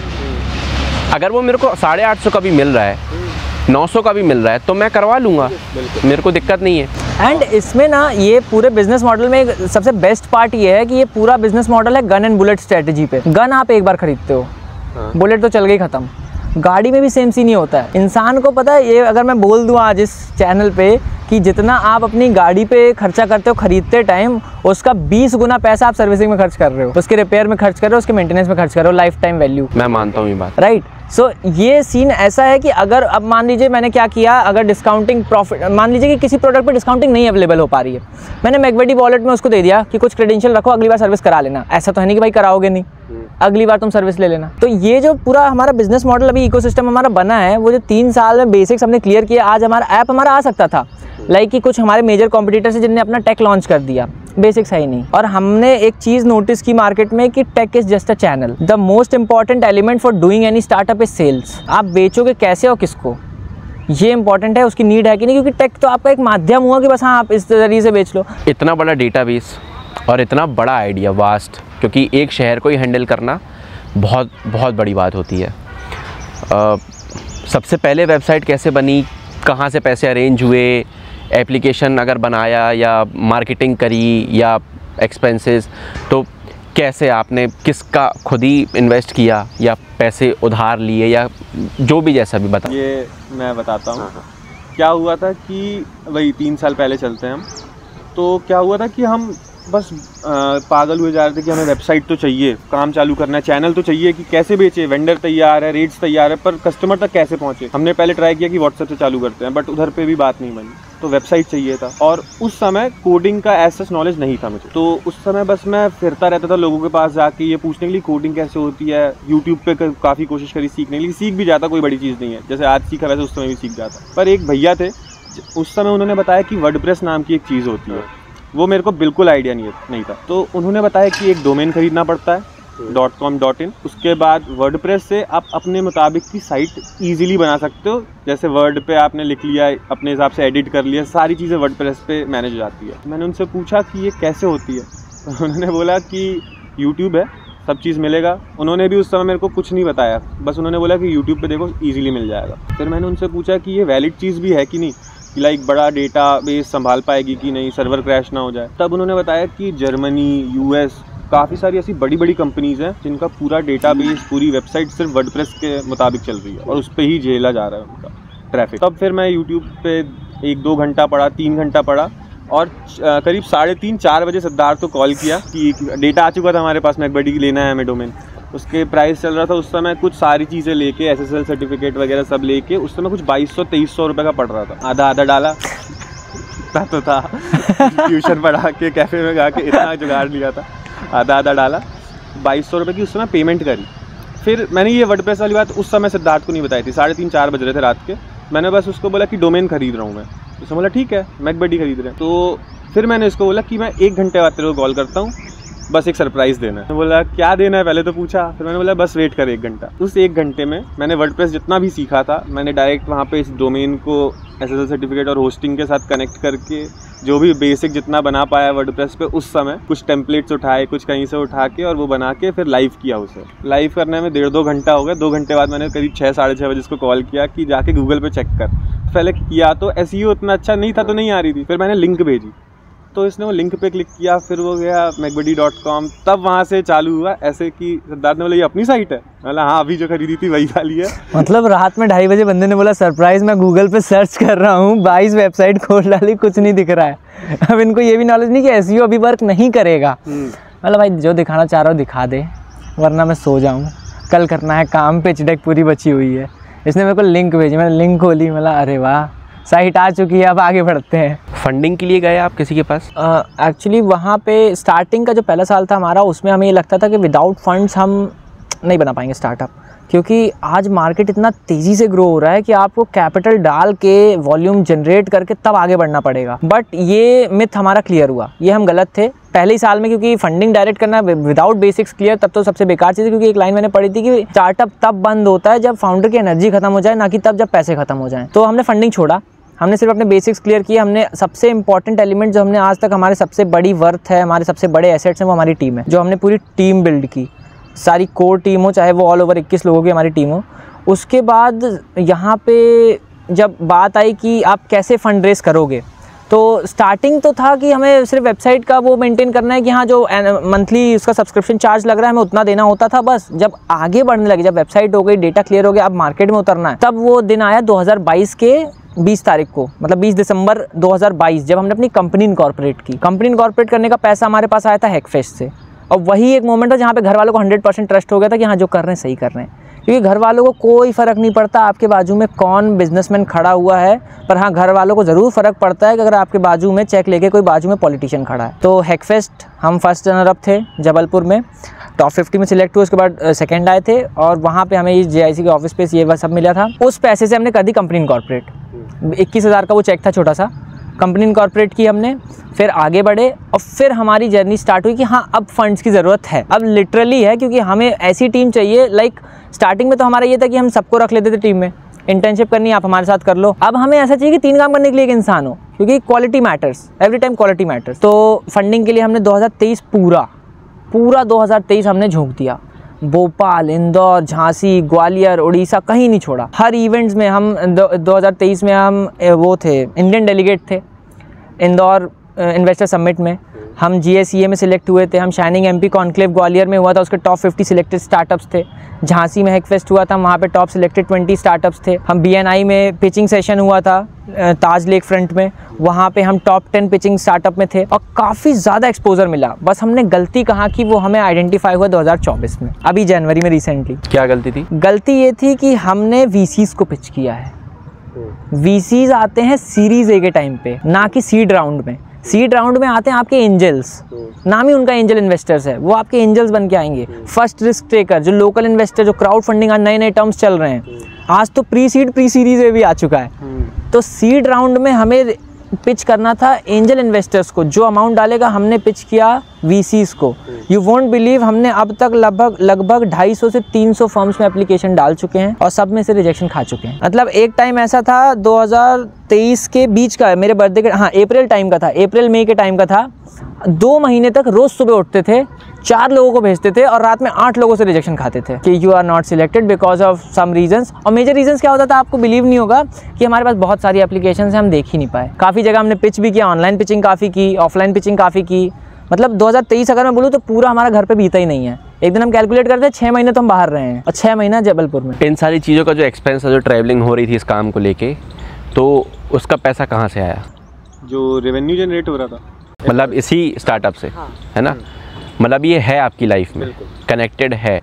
अगर वो मेरे को 850 का भी मिल रहा है, 900 का भी मिल रहा है, तो मैं करवा लूँगा, मेरे को दिक्कत नहीं है। एंड इसमें ना ये पूरे बिजनेस मॉडल में सबसे बेस्ट पार्ट ये है कि ये पूरा बिजनेस मॉडल है गन एंड बुलेट स्ट्रेटजी पे। गन आप एक बार खरीदते हो, बुलेट तो चल गई ख़त्म। गाड़ी में भी सेम सीन ही होता है। इंसान को पता है, ये अगर मैं बोल दूँ आज इस चैनल पे कि जितना आप अपनी गाड़ी पे खर्चा करते हो खरीदते टाइम, उसका 20 गुना पैसा आप सर्विसिंग में खर्च कर रहे हो, उसके रिपेयर में खर्च कर रहे हो, उसके मेंटेनेंस में खर्च कर रहे हो, लाइफ टाइम वैल्यू। मैं मानता हूँ ये बात, राइट। सो ये सीन ऐसा है कि अगर अब मान लीजिए मैंने क्या किया, अगर डिस्काउंटिंग प्रॉफिट, मान लीजिए कि किसी प्रोडक्ट पे डिस्काउंटिंग नहीं अवेलेबल हो पा रही है, मैंने मैकबडी वॉलेट में उसको दे दिया कि कुछ क्रेडेंशियल रखो, अगली बार सर्विस करा लेना। ऐसा तो है नहीं कि भाई कराओगे नहीं, अगली बार तुम सर्विस ले लेना। तो ये जो पूरा हमारा बिजनेस मॉडल अभी इकोसिस्टम हमारा बना है, वो जो 3 साल में बेसिक्स हमने क्लियर किया, आज हमारा ऐप हमारा आ सकता था। लाइक कि कुछ हमारे मेजर कॉम्पिटिटर्स हैं जिनने अपना टेक लॉन्च कर दिया, बेसिक्स है ही नहीं। और हमने एक चीज़ नोटिस की मार्केट में कि tech is just a channel. The most important element for doing any startup is sales. आप बेचोगे कैसे और किसको, ये इंपॉर्टेंट है, उसकी नीड है कि नहीं, क्योंकि टेक तो आपका एक माध्यम हुआ कि बस हाँ आप इस जरिए से बेच लो। इतना बड़ा डेटाबेस और इतना बड़ा आइडिया, वास्ट, क्योंकि एक शहर को ही हैंडल करना बहुत बहुत बड़ी बात होती है। सबसे पहले वेबसाइट कैसे बनी, कहाँ से पैसे अरेंज हुए, एप्लीकेशन अगर बनाया या मार्केटिंग करी या एक्सपेंसेस, तो कैसे आपने किसका खुद ही इन्वेस्ट किया या पैसे उधार लिए या जो भी, जैसा भी बता। ये मैं बताता हूँ। क्या हुआ था कि वही 3 साल पहले चलते हैं हम, तो क्या हुआ था कि हम बस पागल हुए जा रहे थे कि हमें वेबसाइट तो चाहिए, काम चालू करना है, चैनल तो चाहिए, कि कैसे बेचे, वेंडर तैयार है, रेट्स तैयार है, पर कस्टमर तक कैसे पहुंचे। हमने पहले ट्राई किया कि व्हाट्सएप से चालू करते हैं, बट उधर पे भी बात नहीं बनी, तो वेबसाइट चाहिए था। और उस समय कोडिंग का ऐसा नॉलेज नहीं था मुझे, तो उस समय बस मैं फिरता रहता था लोगों के पास जाके ये पूछने के लिए कोडिंग कैसे होती है। यूट्यूब पे काफ़ी कोशिश करी सीखने के लिए, सीख भी जाता, कोई बड़ी चीज़ नहीं है, जैसे आज सीखा वैसे उस समय भी सीख जाता। पर एक भैया थे उस समय, उन्होंने बताया कि वर्डप्रेस नाम की एक चीज़ होती है, वो मेरे को बिल्कुल आइडिया नहीं था। तो उन्होंने बताया कि एक डोमेन खरीदना पड़ता है .com .in, उसके बाद वर्डप्रेस से आप अपने मुताबिक की साइट इजीली बना सकते हो। जैसे वर्ड पे आपने लिख लिया, अपने हिसाब से एडिट कर लिया, सारी चीज़ें वर्डप्रेस पे मैनेज हो जाती है। मैंने उनसे पूछा कि ये कैसे होती है, तो उन्होंने बोला कि यूट्यूब है, सब चीज़ मिलेगा। उन्होंने भी उस समय मेरे को कुछ नहीं बताया, बस उन्होंने बोला कि यूट्यूब पे देखो ईजिली मिल जाएगा। फिर मैंने उनसे पूछा कि ये वैलिड चीज़ भी है कि नहीं, कि लाइक बड़ा डेटा बेस संभाल पाएगी कि नहीं, सर्वर क्रैश ना हो जाए। तब उन्होंने बताया कि जर्मनी, यूएस, काफ़ी सारी ऐसी बड़ी बड़ी कंपनीज़ हैं जिनका पूरा डेटाबेस, पूरी वेबसाइट सिर्फ वर्डप्रेस के मुताबिक चल रही है और उस पर ही झेला जा रहा है उनका ट्रैफिक। तब फिर मैं यूट्यूब पे 1-2 घंटा पढ़ा, 3 घंटा पढ़ा, और करीब 3:30-4 बजे सिद्धार्थ को कॉल किया कि डेटा आ चुका था हमारे पास, मैकबडी लेना है हमें डोमेन। उसके प्राइस चल रहा था उस समय कुछ सारी चीज़ें लेके SSL सर्टिफिकेट वगैरह सब लेके उस समय कुछ 2200-2300 रुपये का पड़ रहा था। आधा आधा डाला इतना तो था ट्यूशन पढ़ा के कैफ़े में गा के इतना जुगाड़ लिया था, आधा आधा डाला 2200 रुपये की उस समय पेमेंट करी। फिर मैंने ये वर्डप्रेस वाली बात उस समय सिद्धार्थ को नहीं बताई थी, 3:30-4 बज रहे थे रात के। मैंने बस उसको बोला कि डोमेन खरीद रहा हूँ मैं, उसने बोला ठीक है मैकबडी खरीद रहे हैं। तो फिर मैंने इसको बोला कि मैं 1 घंटे बाद तेरे को कॉल करता हूँ, बस एक सरप्राइज़ देना है। बोला क्या देना है पहले तो पूछा, फिर मैंने बोला बस वेट कर 1 घंटा। उस 1 घंटे में मैंने वर्डप्रेस जितना भी सीखा था मैंने डायरेक्ट वहाँ पे इस डोमेन को SSL सर्टिफिकेट और होस्टिंग के साथ कनेक्ट करके जो भी बेसिक जितना बना पाया वर्डप्रेस पे उस समय, कुछ टेम्पलेट्स उठाए, कुछ कहीं से उठा के और वो बना के फिर लाइव किया। उसे लाइव करने में 1.5-2 घंटा हो गया। 2 घंटे बाद मैंने करीब 6-6:30 बजे उसको कॉल किया कि जाके गूगल पे चेक कर। पहले किया तो SEO उतना अच्छा नहीं था तो नहीं आ रही थी, फिर मैंने लिंक भेजी तो इसने वो लिंक पे क्लिक किया, फिर वो गया macbuddy.com, तब वहाँ से चालू हुआ। ऐसे कि सिद्धार्थ ने बोला ये अपनी साइट है, बोला हाँ अभी जो खरीदी थी वही वाली है। मतलब रात में 2:30 बजे बंदे ने बोला सरप्राइज मैं गूगल पे सर्च कर रहा हूँ, 22 वेबसाइट खोल डाली, कुछ नहीं दिख रहा है। अब इनको ये भी नॉलेज नहीं कि SEO अभी वर्क नहीं करेगा। मतलब भाई जो दिखाना चाह रहा हो दिखा दे, वरना मैं सो जाऊँ, कल करना है काम, पिच डेक पूरी बची हुई है। इसने मेरे को लिंक भेजी, मैंने लिंक खोली, मतलब अरे वाह साइट आ चुकी है, अब आगे बढ़ते हैं। फंडिंग के लिए गए आप किसी के पास? एक्चुअली वहाँ पे स्टार्टिंग का जो पहला साल था हमारा, उसमें हमें ये लगता था कि विदाउट फंड्स हम नहीं बना पाएंगे स्टार्टअप, क्योंकि आज मार्केट इतना तेज़ी से ग्रो हो रहा है कि आपको कैपिटल डाल के वॉल्यूम जनरेट करके तब आगे बढ़ना पड़ेगा। बट ये मिथ हमारा क्लियर हुआ, ये हम गलत थे पहले ही साल में, क्योंकि फंडिंग डायरेक्ट करना विदाउट बेसिक्स क्लियर तब तो सबसे बेकार चीज़ है। क्योंकि एक लाइन मैंने पढ़ी थी कि स्टार्टअप तब बंद होता है जब फाउंडर की एनर्जी खत्म हो जाए, ना कि तब जब पैसे खत्म हो जाएं। तो हमने फंडिंग छोड़ा, हमने सिर्फ अपने बेसिक्स क्लियर किए। हमने सबसे इंपॉर्टेंट एलिमेंट जो हमने आज तक, हमारे सबसे बड़ी वर्थ है, हमारे सबसे बड़े एसेट्स हैं, वो हमारी टीम है। जो हमने पूरी टीम बिल्ड की, सारी कोर टीम हो, चाहे वो ऑल ओवर 21 लोगों की हमारी टीम हो। उसके बाद यहाँ पे जब बात आई कि आप कैसे फंड रेस करोगे, तो स्टार्टिंग तो था कि हमें सिर्फ वेबसाइट का वो मेंटेन करना है कि हाँ जो मंथली उसका सब्सक्रिप्शन चार्ज लग रहा है हमें उतना देना होता था बस। जब आगे बढ़ने लगे, जब वेबसाइट हो गई, डेटा क्लियर हो गया, अब मार्केट में उतरना है, तब वो दिन आया 2022 के 20 तारीख को, मतलब 20 दिसंबर 2022, जब हमने अपनी कंपनी इनकॉर्पोरेट की। कंपनी इनकॉर्पोरेट करने का पैसा हमारे पास आया था हैकफेस्ट से, और वही एक मोमेंट था जहाँ पे घर वालों को 100% ट्रस्ट हो गया था कि हाँ जो कर रहे हैं सही कर रहे हैं। क्योंकि घर वालों को कोई फ़र्क नहीं पड़ता आपके बाजू में कौन बिजनेसमैन खड़ा हुआ है, पर हाँ घर वालों को ज़रूर फ़र्क पड़ता है कि अगर आपके बाजू में चेक लेके कोई बाजू में पॉलिटिशियन खड़ा है। तो हैकफेस्ट हम फर्स्ट रनर अप थे जबलपुर में, टॉप 50 में सिलेक्ट हुए, उसके बाद सेकंड आए थे, और वहाँ पे हमें JIC के ऑफिस स्पेस ये सब मिला था। उस पैसे से हमने कर दी कंपनी इनकॉर्पोरेट, 21,000 का वो चेक था छोटा सा, कंपनी इनकॉर्पोरेट की हमने। फिर आगे बढ़े और फिर हमारी जर्नी स्टार्ट हुई कि हाँ अब फंड्स की ज़रूरत है, अब लिटरली है, क्योंकि हमें ऐसी टीम चाहिए। लाइक स्टार्टिंग में तो हमारा ये था कि हम सबको रख लेते थे टीम में, इंटर्नशिप करनी है आप हमारे साथ कर लो। अब हमें ऐसा चाहिए कि 3 काम करने के लिए एक इंसान हो, क्योंकि quality matters, every time quality matters. तो फंडिंग के लिए हमने 2023 पूरा 2023 हमने झोंक दिया। भोपाल, इंदौर, झांसी, ग्वालियर, उड़ीसा, कहीं नहीं छोड़ा। हर इवेंट्स में हम 2023 में हम वो थे, इंडियन डेलीगेट थे। इंदौर इन्वेस्टर समिट में हम GSEA में सिलेक्ट हुए थे। हम शाइनिंग MP कॉन्क्लेव ग्वालियर में हुआ था, उसके टॉप 50 सिलेक्टेड स्टार्टअप्स थे। झांसी में हैकफेस्ट हुआ था, वहाँ पे टॉप सिलेक्टेड 20 स्टार्टअप्स थे। हम BNI में पिचिंग सेशन हुआ था ताज लेक फ्रंट में, वहाँ पे हम टॉप 10 पिचिंग स्टार्टअप में थे, और काफ़ी ज़्यादा एक्सपोजर मिला। बस हमने गलती कहाँ की वो हमें आइडेंटिफाई हुआ 2024 में, अभी जनवरी में रिसेंटली। क्या गलती थी? गलती ये थी कि हमने VCs को पिच किया है। VCs आते हैं सीरीज A के टाइम पे, ना कि सीड राउंड में। सीड राउंड में आते हैं आपके एंजल्स, नाम ही उनका एंजल इन्वेस्टर्स है, वो आपके एंजल्स बन के आएंगे। फर्स्ट रिस्क टेकर, जो लोकल इन्वेस्टर, जो क्राउड फंडिंग, आज नए टर्म्स चल रहे हैं, आज तो प्री सीड प्री सीरीज में भी आ चुका है। तो सीड राउंड में हमें पिच करना था एंजल इन्वेस्टर्स को, जो अमाउंट डालेगा हमने पिच किया VCs को। यू वोंट बिलीव, हमने अब तक लगभग 250 से 300 फर्म्स में एप्लीकेशन डाल चुके हैं और सब में से रिजेक्शन खा चुके हैं। मतलब एक टाइम ऐसा था 2023 के बीच का, मेरे बर्थडे के, हाँ अप्रैल टाइम का था, अप्रैल मई के टाइम का था। 2 महीने तक रोज सुबह उठते थे, 4 लोगों को भेजते थे और रात में 8 लोगों से रिजेक्शन खाते थे कि you are not selected because of some reasons. और मेजर रीजंस क्या होता था आपको बिलीव नहीं होगा कि हमारे पास बहुत सारी एप्लीकेशंस हैं, हम देख ही नहीं पाए। काफ़ी जगह हमने पिच भी किया, ऑनलाइन पिचिंग काफ़ी की, ऑफलाइन पिचिंग काफ़ी की। मतलब 2023 अगर मैं बोलूँ तो पूरा हमारा घर पे बीता ही नहीं है। एक दिन हम कैलकुलेट करते हैं 6 महीने तो हम बाहर रहे हैं और 6 महीना जबलपुर में। इन सारी चीज़ों का जो एक्सपेंस है, जो ट्रैवलिंग हो रही थी इस काम को लेके, तो उसका पैसा कहाँ से आया? जो रेवेन्यू जनरेट हो रहा था, मतलब इसी स्टार्टअप से, है ना? मतलब ये है आपकी लाइफ में, कनेक्टेड है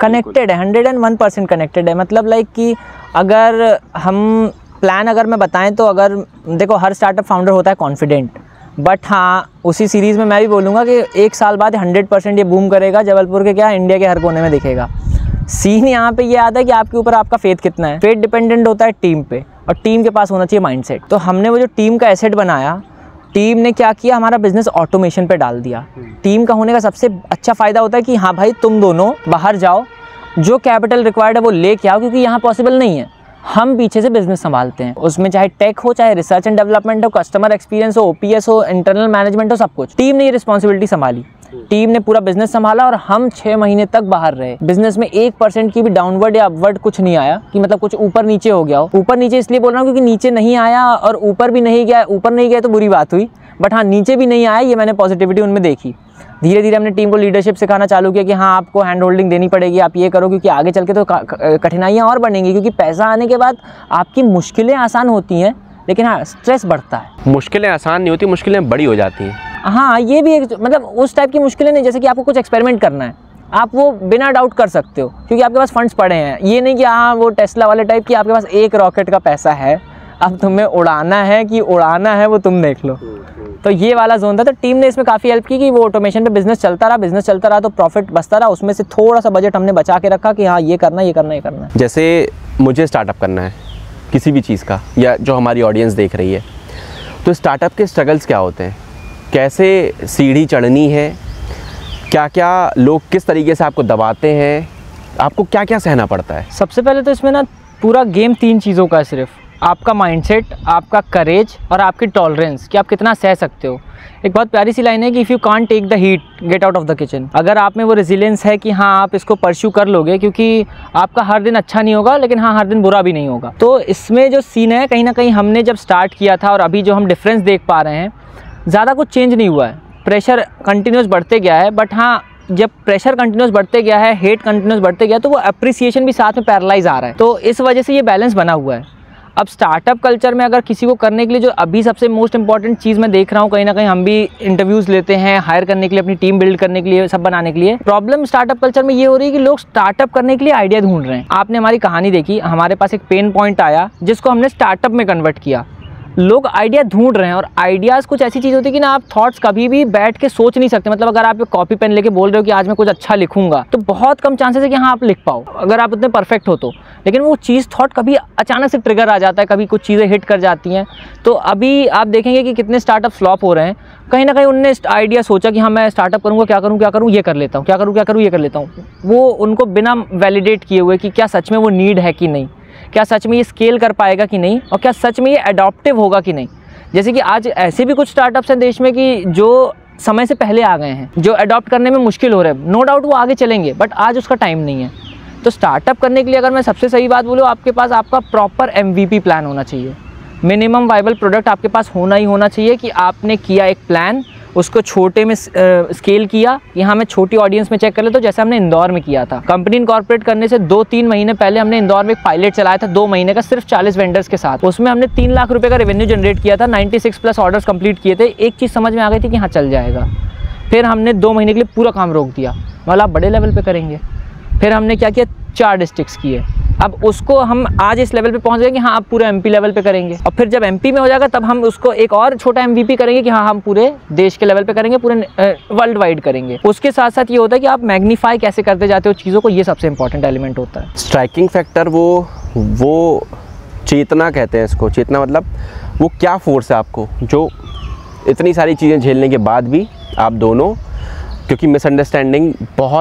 101% कनेक्टेड है। मतलब लाइक कि अगर हम प्लान अगर मैं बताएं तो अगर देखो हर स्टार्टअप फाउंडर होता है कॉन्फिडेंट, बट हाँ उसी सीरीज़ में मैं भी बोलूँगा कि 1 साल बाद 100% ये बूम करेगा, जबलपुर के क्या इंडिया के हर कोने में दिखेगा। सीन यहाँ पे ये आता है कि आपके ऊपर आपका फेथ कितना है। फेथ डिपेंडेंट होता है टीम पे, और टीम के पास होना चाहिए माइंडसेट। तो हमने वो जो टीम का एसेट बनाया, टीम ने क्या किया, हमारा बिजनेस ऑटोमेशन पे डाल दिया। टीम का होने का सबसे अच्छा फ़ायदा होता है कि हाँ भाई तुम दोनों बाहर जाओ, जो कैपिटल रिक्वायर्ड है वो लेके आओ, क्योंकि यहाँ पॉसिबल नहीं है। हम पीछे से बिजनेस संभालते हैं, उसमें चाहे टेक हो, चाहे रिसर्च एंड डेवलपमेंट हो, कस्टमर एक्सपीरियंस हो, ओपीएस हो, इंटरनल मैनेजमेंट हो, सब कुछ टीम ने ये रिस्पॉन्सिबिलिटी संभाली। टीम ने पूरा बिजनेस संभाला और हम 6 महीने तक बाहर रहे। बिजनेस में 1% की भी डाउनवर्ड या अपवर्ड कुछ नहीं आया कि मतलब कुछ ऊपर नीचे हो गया हो। ऊपर नीचे इसलिए बोल रहा हूँ क्योंकि नीचे नहीं आया और ऊपर भी नहीं गया। ऊपर नहीं गया तो बुरी बात हुई, बट हाँ नीचे भी नहीं आया, ये मैंने पॉजिटिविटी उनमें देखी। धीरे धीरे हमने टीम को लीडरशिप सिखाना चालू किया कि हाँ आपको हैंड होल्डिंग देनी पड़ेगी, आप ये करो, क्योंकि आगे चल के तो कठिनाइयाँ और बढ़ेंगी। क्योंकि पैसा आने के बाद आपकी मुश्किलें आसान होती हैं, लेकिन हाँ स्ट्रेस बढ़ता है। मुश्किलें आसान नहीं होती, मुश्किलें बड़ी हो जाती हैं। हाँ ये भी एक मतलब उस टाइप की मुश्किलें नहीं, जैसे कि आपको कुछ एक्सपेरिमेंट करना है, आप वो बिना डाउट कर सकते हो क्योंकि आपके पास फंड्स पड़े हैं। ये नहीं कि हाँ वो टेस्ला वाले टाइप की आपके पास एक रॉकेट का पैसा है, अब तुम्हें उड़ाना है कि उड़ाना है वो तुम देख लो। तो ये वाला जोन था। तो टीम ने इसमें काफ़ी हेल्प की कि वो ऑटोमेशन पे बिजनेस चलता रहा तो प्रॉफिट बचता रहा। उसमें से थोड़ा सा बजट हमने बचा के रखा कि हाँ ये करना है। जैसे मुझे स्टार्टअप करना है किसी भी चीज़ का, या जो हमारी ऑडियंस देख रही है, तो स्टार्टअप के स्ट्रगल्स क्या होते हैं, कैसे सीढ़ी चढ़नी है, क्या क्या लोग किस तरीके से आपको दबाते हैं, आपको क्या क्या सहना पड़ता है? सबसे पहले तो इसमें ना पूरा गेम 3 चीज़ों का है, सिर्फ आपका माइंडसेट, आपका करेज और आपकी टॉलरेंस कि आप कितना सह सकते हो। एक बहुत प्यारी सी लाइन है कि if you can't take the heat get out of the kitchen. अगर आप में वो रेजिलियंस है कि हाँ आप इसको परस्यू कर लोगे, क्योंकि आपका हर दिन अच्छा नहीं होगा लेकिन हाँ हर दिन बुरा भी नहीं होगा। तो इसमें जो सीन है, कहीं ना कहीं हमने जब स्टार्ट किया था और अभी जो हम डिफरेंस देख पा रहे हैं, ज़्यादा कुछ चेंज नहीं हुआ है। प्रेशर कंटिन्यूस बढ़ते गया है, बट हाँ जब प्रेशर कंटिन्यूस बढ़ते गया है, हेट कंटिन्यूस बढ़ते गया, तो वो अप्रिसिएशन भी साथ में पैरालाइज आ रहा है। तो इस वजह से ये बैलेंस बना हुआ है। अब स्टार्टअप कल्चर में अगर किसी को करने के लिए जो अभी सबसे मोस्ट इंपॉर्टेंट चीज़ मैं देख रहा हूँ, कहीं ना कहीं हम भी इंटरव्यूज़ लेते हैं हायर करने के लिए, अपनी टीम बिल्ड करने के लिए, सब बनाने के लिए, प्रॉब्लम स्टार्टअप कल्चर में ये हो रही है कि लोग स्टार्टअप करने के लिए आइडिया ढूंढ रहे हैं। आपने हमारी कहानी देखी, हमारे पास एक पेन पॉइंट आया जिसको हमने स्टार्टअप में कन्वर्ट किया। लोग आइडिया ढूंढ रहे हैं, और आइडियाज़ कुछ ऐसी चीज़ होती है कि ना आप थॉट्स कभी भी बैठ के सोच नहीं सकते। मतलब अगर आप कॉपी पेन लेके बोल रहे हो कि आज मैं कुछ अच्छा लिखूंगा, तो बहुत कम चांसेस है कि हाँ आप लिख पाओ, अगर आप उतने परफेक्ट हो तो। लेकिन वो चीज़ थॉट कभी अचानक से ट्रिगर आ जाता है, कभी कुछ चीज़ें हिट कर जाती हैं। तो अभी आप देखेंगे कि कितने स्टार्टअप फ्लॉप हो रहे हैं। कहीं ना कहीं उनने आइडिया सोचा कि हाँ मैं स्टार्टअप करूँगा, क्या करूँ, ये कर लेता हूँ, क्या करूँ, ये कर लेता हूँ। वो उनको बिना वैलिडेट किए हुए कि क्या सच में वो नीड है कि नहीं, क्या सच में ये स्केल कर पाएगा कि नहीं, और क्या सच में ये अडॉप्टिव होगा कि नहीं। जैसे कि आज ऐसे भी कुछ स्टार्टअप्स हैं देश में कि जो समय से पहले आ गए हैं, जो अडॉप्ट करने में मुश्किल हो रहा है। नो डाउट वो आगे चलेंगे, बट आज उसका टाइम नहीं है। तो स्टार्टअप करने के लिए अगर मैं सबसे सही बात बोलूँ, आपके पास आपका प्रॉपर MVP प्लान होना चाहिए। मिनिमम वाइबल प्रोडक्ट आपके पास होना ही होना चाहिए कि आपने किया एक प्लान, उसको छोटे में स्केल किया। यहाँ मैं छोटी ऑडियंस में चेक कर लेता हूँ, जैसे हमने इंदौर में किया था। कंपनी इनकॉर्पोरेट करने से 2-3 महीने पहले हमने इंदौर में एक पायलट चलाया था, 2 महीने का, सिर्फ 40 वेंडर्स के साथ। उसमें हमने 3 लाख रुपए का रेवेन्यू जनरेट किया था, 96+ ऑर्डर्स कंप्लीट किए थे। एक चीज़ समझ में आ गई थी कि हाँ चल जाएगा। फिर हमने 2 महीने के लिए पूरा काम रोक दिया, मतलब आप बड़े लेवल पर करेंगे। फिर हमने क्या किया, 4 डिस्ट्रिक्ट्स किए। अब उसको हम आज इस लेवल पे पहुंच गए कि हाँ आप पूरे MP लेवल पे करेंगे, और फिर जब MP में हो जाएगा तब हम उसको एक और छोटा MVP करेंगे कि हाँ हम पूरे देश के लेवल पे करेंगे, पूरे वर्ल्ड वाइड करेंगे। उसके साथ साथ ये होता है कि आप मैग्नीफाई कैसे करते जाते हो चीज़ों को, ये सबसे इंपॉर्टेंट एलिमेंट होता है। स्ट्राइकिंग फैक्टर वो चेतना कहते हैं इसको। चेतना मतलब वो क्या फोर्स है आपको, जो इतनी सारी चीज़ें झेलने के बाद भी आप दोनों, क्योंकि मिसअंडरस्टैंडिंग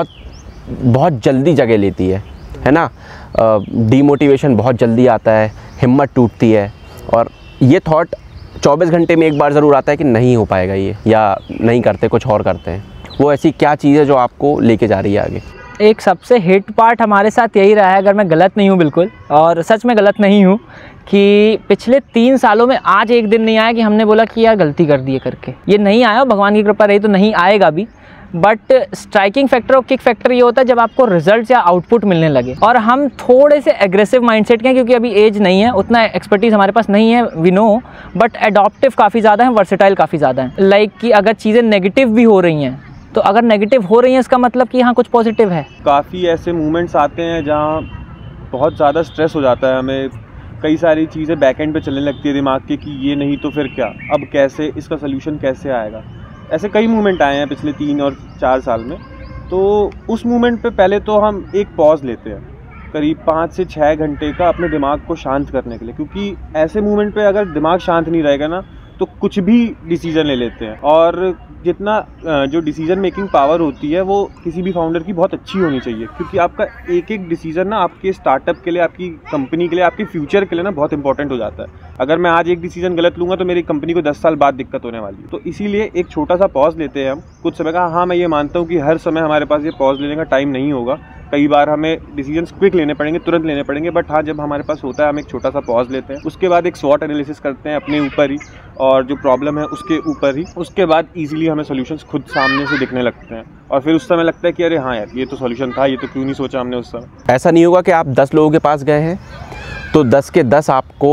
बहुत जल्दी जगह लेती है ना, डीमोटिवेशन बहुत जल्दी आता है, हिम्मत टूटती है, और ये थॉट 24 घंटे में एक बार ज़रूर आता है कि नहीं हो पाएगा ये, या नहीं करते, कुछ और करते हैं। वो ऐसी क्या चीज़ है जो आपको लेके जा रही है आगे? एक सबसे हिट पार्ट हमारे साथ यही रहा है, अगर मैं गलत नहीं हूँ बिल्कुल, और सच में गलत नहीं हूँ, कि पिछले 3 सालों में आज एक दिन नहीं आया कि हमने बोला कि यार गलती कर दी है करके। ये नहीं आया, भगवान की कृपा रही तो नहीं आएगा भी। बट स्ट्राइकिंग फैक्टर और किक फैक्टर ये होता है जब आपको रिजल्ट्स या आउटपुट मिलने लगे। और हम थोड़े से एग्रेसिव माइंडसेट के हैं, क्योंकि अभी एज नहीं है, उतना एक्सपर्टीज़ हमारे पास नहीं है, वी नो, बट एडॉप्टिव काफ़ी ज़्यादा है, वर्सेटाइल काफ़ी ज़्यादा है। लाइक कि अगर चीज़ें नेगेटिव भी हो रही हैं तो अगर नेगेटिव हो रही है इसका मतलब कि हाँ कुछ पॉजिटिव है। काफ़ी ऐसे मूवमेंट्स आते हैं जहाँ बहुत ज़्यादा स्ट्रेस हो जाता है हमें, कई सारी चीज़ें बैक एंड पे चलने लगती है दिमाग के कि ये नहीं तो फिर क्या, अब कैसे इसका सलूशन कैसे आएगा। ऐसे कई मूवमेंट आए हैं पिछले 3 और 4 साल में। तो उस मूवमेंट पे पहले तो हम एक पॉज लेते हैं करीब 5 से 6 घंटे का अपने दिमाग को शांत करने के लिए, क्योंकि ऐसे मूवमेंट पे अगर दिमाग शांत नहीं रहेगा ना तो कुछ भी डिसीज़न ले लेते हैं। और जितना जो डिसीज़न मेकिंग पावर होती है वो किसी भी फाउंडर की बहुत अच्छी होनी चाहिए, क्योंकि आपका एक एक डिसीज़न ना आपके स्टार्टअप के लिए, आपकी कंपनी के लिए, आपके फ्यूचर के लिए ना बहुत इंपॉर्टेंट हो जाता है। अगर मैं आज एक डिसीज़न गलत लूँगा तो मेरी कंपनी को 10 साल बाद दिक्कत होने वाली है। तो इसीलिए एक छोटा सा पॉज लेते हैं हम कुछ समय का। हाँ, मैं ये मानता हूँ कि हर समय हमारे पास ये पॉज लेने का टाइम नहीं होगा, कई बार हमें डिसीजंस क्विक लेने पड़ेंगे, तुरंत लेने पड़ेंगे, बट हाँ जब हमारे पास होता है हम एक छोटा सा पॉज लेते हैं। उसके बाद एक स्वॉट एनालिसिस करते हैं अपने ऊपर ही और जो प्रॉब्लम है उसके ऊपर ही। उसके बाद इजीली हमें सॉल्यूशंस खुद सामने से दिखने लगते हैं और फिर उस समय लगता है कि अरे हाँ यार ये तो सॉल्यूशन था, ये तो क्यों नहीं सोचा हमने उस समय। ऐसा नहीं होगा कि आप 10 लोगों के पास गए हैं तो 10 के 10 आपको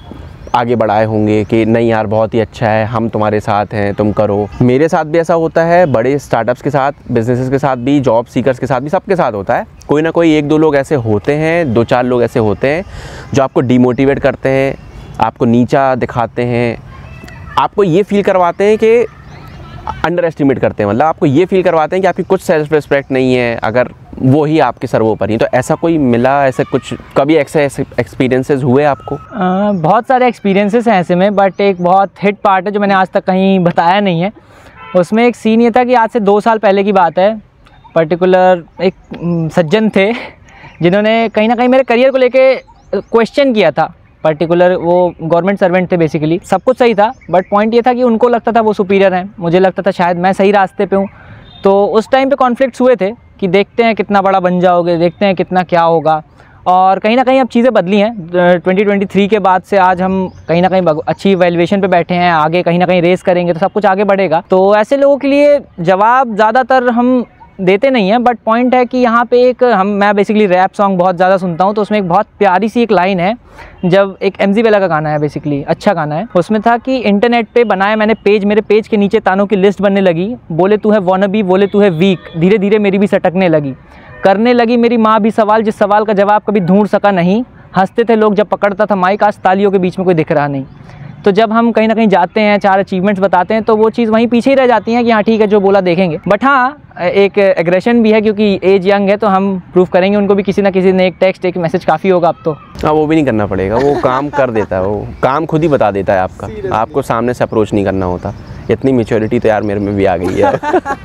आगे बढ़ाए होंगे कि नहीं यार बहुत ही अच्छा है, हम तुम्हारे साथ हैं, तुम करो। मेरे साथ भी ऐसा होता है, बड़े स्टार्टअप्स के साथ, बिजनेसेस के साथ भी, जॉब सीकर्स के साथ भी, सबके साथ होता है। कोई ना कोई 1-2 लोग ऐसे होते हैं, 2-4 लोग ऐसे होते हैं जो आपको डिमोटिवेट करते हैं, आपको नीचा दिखाते हैं, आपको ये फील करवाते हैं कि अंडर एस्टिमेट करते हैं, मतलब आपको ये फील करवाते हैं कि आपकी कुछ सेल्फ रिस्पेक्ट नहीं है अगर वो ही आपके सर्वोपरि हैं। तो ऐसा कोई मिला, ऐसा कुछ कभी ऐसे एक्सपीरियंसेस हुए आपको? बहुत सारे एक्सपीरियंसेस हैं ऐसे में, बट एक बहुत हिट पार्ट है जो मैंने आज तक कहीं बताया नहीं है। उसमें एक सीन ये था कि आज से 2 साल पहले की बात है। पर्टिकुलर एक सज्जन थे जिन्होंने कहीं ना कहीं मेरे करियर को लेके क्वेश्चन किया था। पर्टिकुलर वो गवर्नमेंट सर्वेंट थे, बेसिकली सब कुछ सही था, बट पॉइंट ये था कि उनको लगता था वो सुपीरियर हैं, मुझे लगता था शायद मैं सही रास्ते पे हूँ। तो उस टाइम पे कॉन्फ्लिक्ट्स हुए थे कि देखते हैं कितना बड़ा बन जाओगे, देखते हैं कितना क्या होगा। और कहीं ना कहीं अब चीज़ें बदली हैं। 2023 के बाद से आज हम कहीं ना कहीं अच्छी वैल्यूएशन पे बैठे हैं, आगे कहीं ना कहीं रेस करेंगे तो सब कुछ आगे बढ़ेगा। तो ऐसे लोगों के लिए जवाब ज़्यादातर हम देते नहीं हैं, बट पॉइंट है कि यहाँ पे एक मैं बेसिकली रैप सॉन्ग बहुत ज़्यादा सुनता हूँ, तो उसमें एक बहुत प्यारी सी एक लाइन है, जब एक MZ वेला का गाना है, बेसिकली अच्छा गाना है। उसमें था कि इंटरनेट पे बनाया मैंने पेज, मेरे पेज के नीचे तानों की लिस्ट बनने लगी, बोले तू है वॉनबी, बोले तू है वीक, धीरे धीरे मेरी भी सटकने लगी, करने लगी मेरी माँ भी सवाल जिस सवाल का जवाब कभी ढूंढ सका नहीं, हंसते थे लोग जब पकड़ता था माइक, आज तालियों के बीच में कोई दिख रहा नहीं। तो जब हम कहीं ना कहीं जाते हैं, 4 अचीवमेंट्स बताते हैं, तो वो चीज़ वहीं पीछे ही रह जाती है कि हाँ ठीक है जो बोला देखेंगे। बट हाँ एक एग्रेशन भी है, क्योंकि एज यंग है, तो हम प्रूव करेंगे उनको भी किसी ना किसी ने एक टेक्स्ट, एक मैसेज काफ़ी होगा अब तो। हाँ, वो भी नहीं करना पड़ेगा, वो काम कर देता है, वो काम खुद ही बता देता है आपका, आपको सामने से अप्रोच नहीं करना होता। इतनी मैच्योरिटी तो यार मेरे में भी आ गई है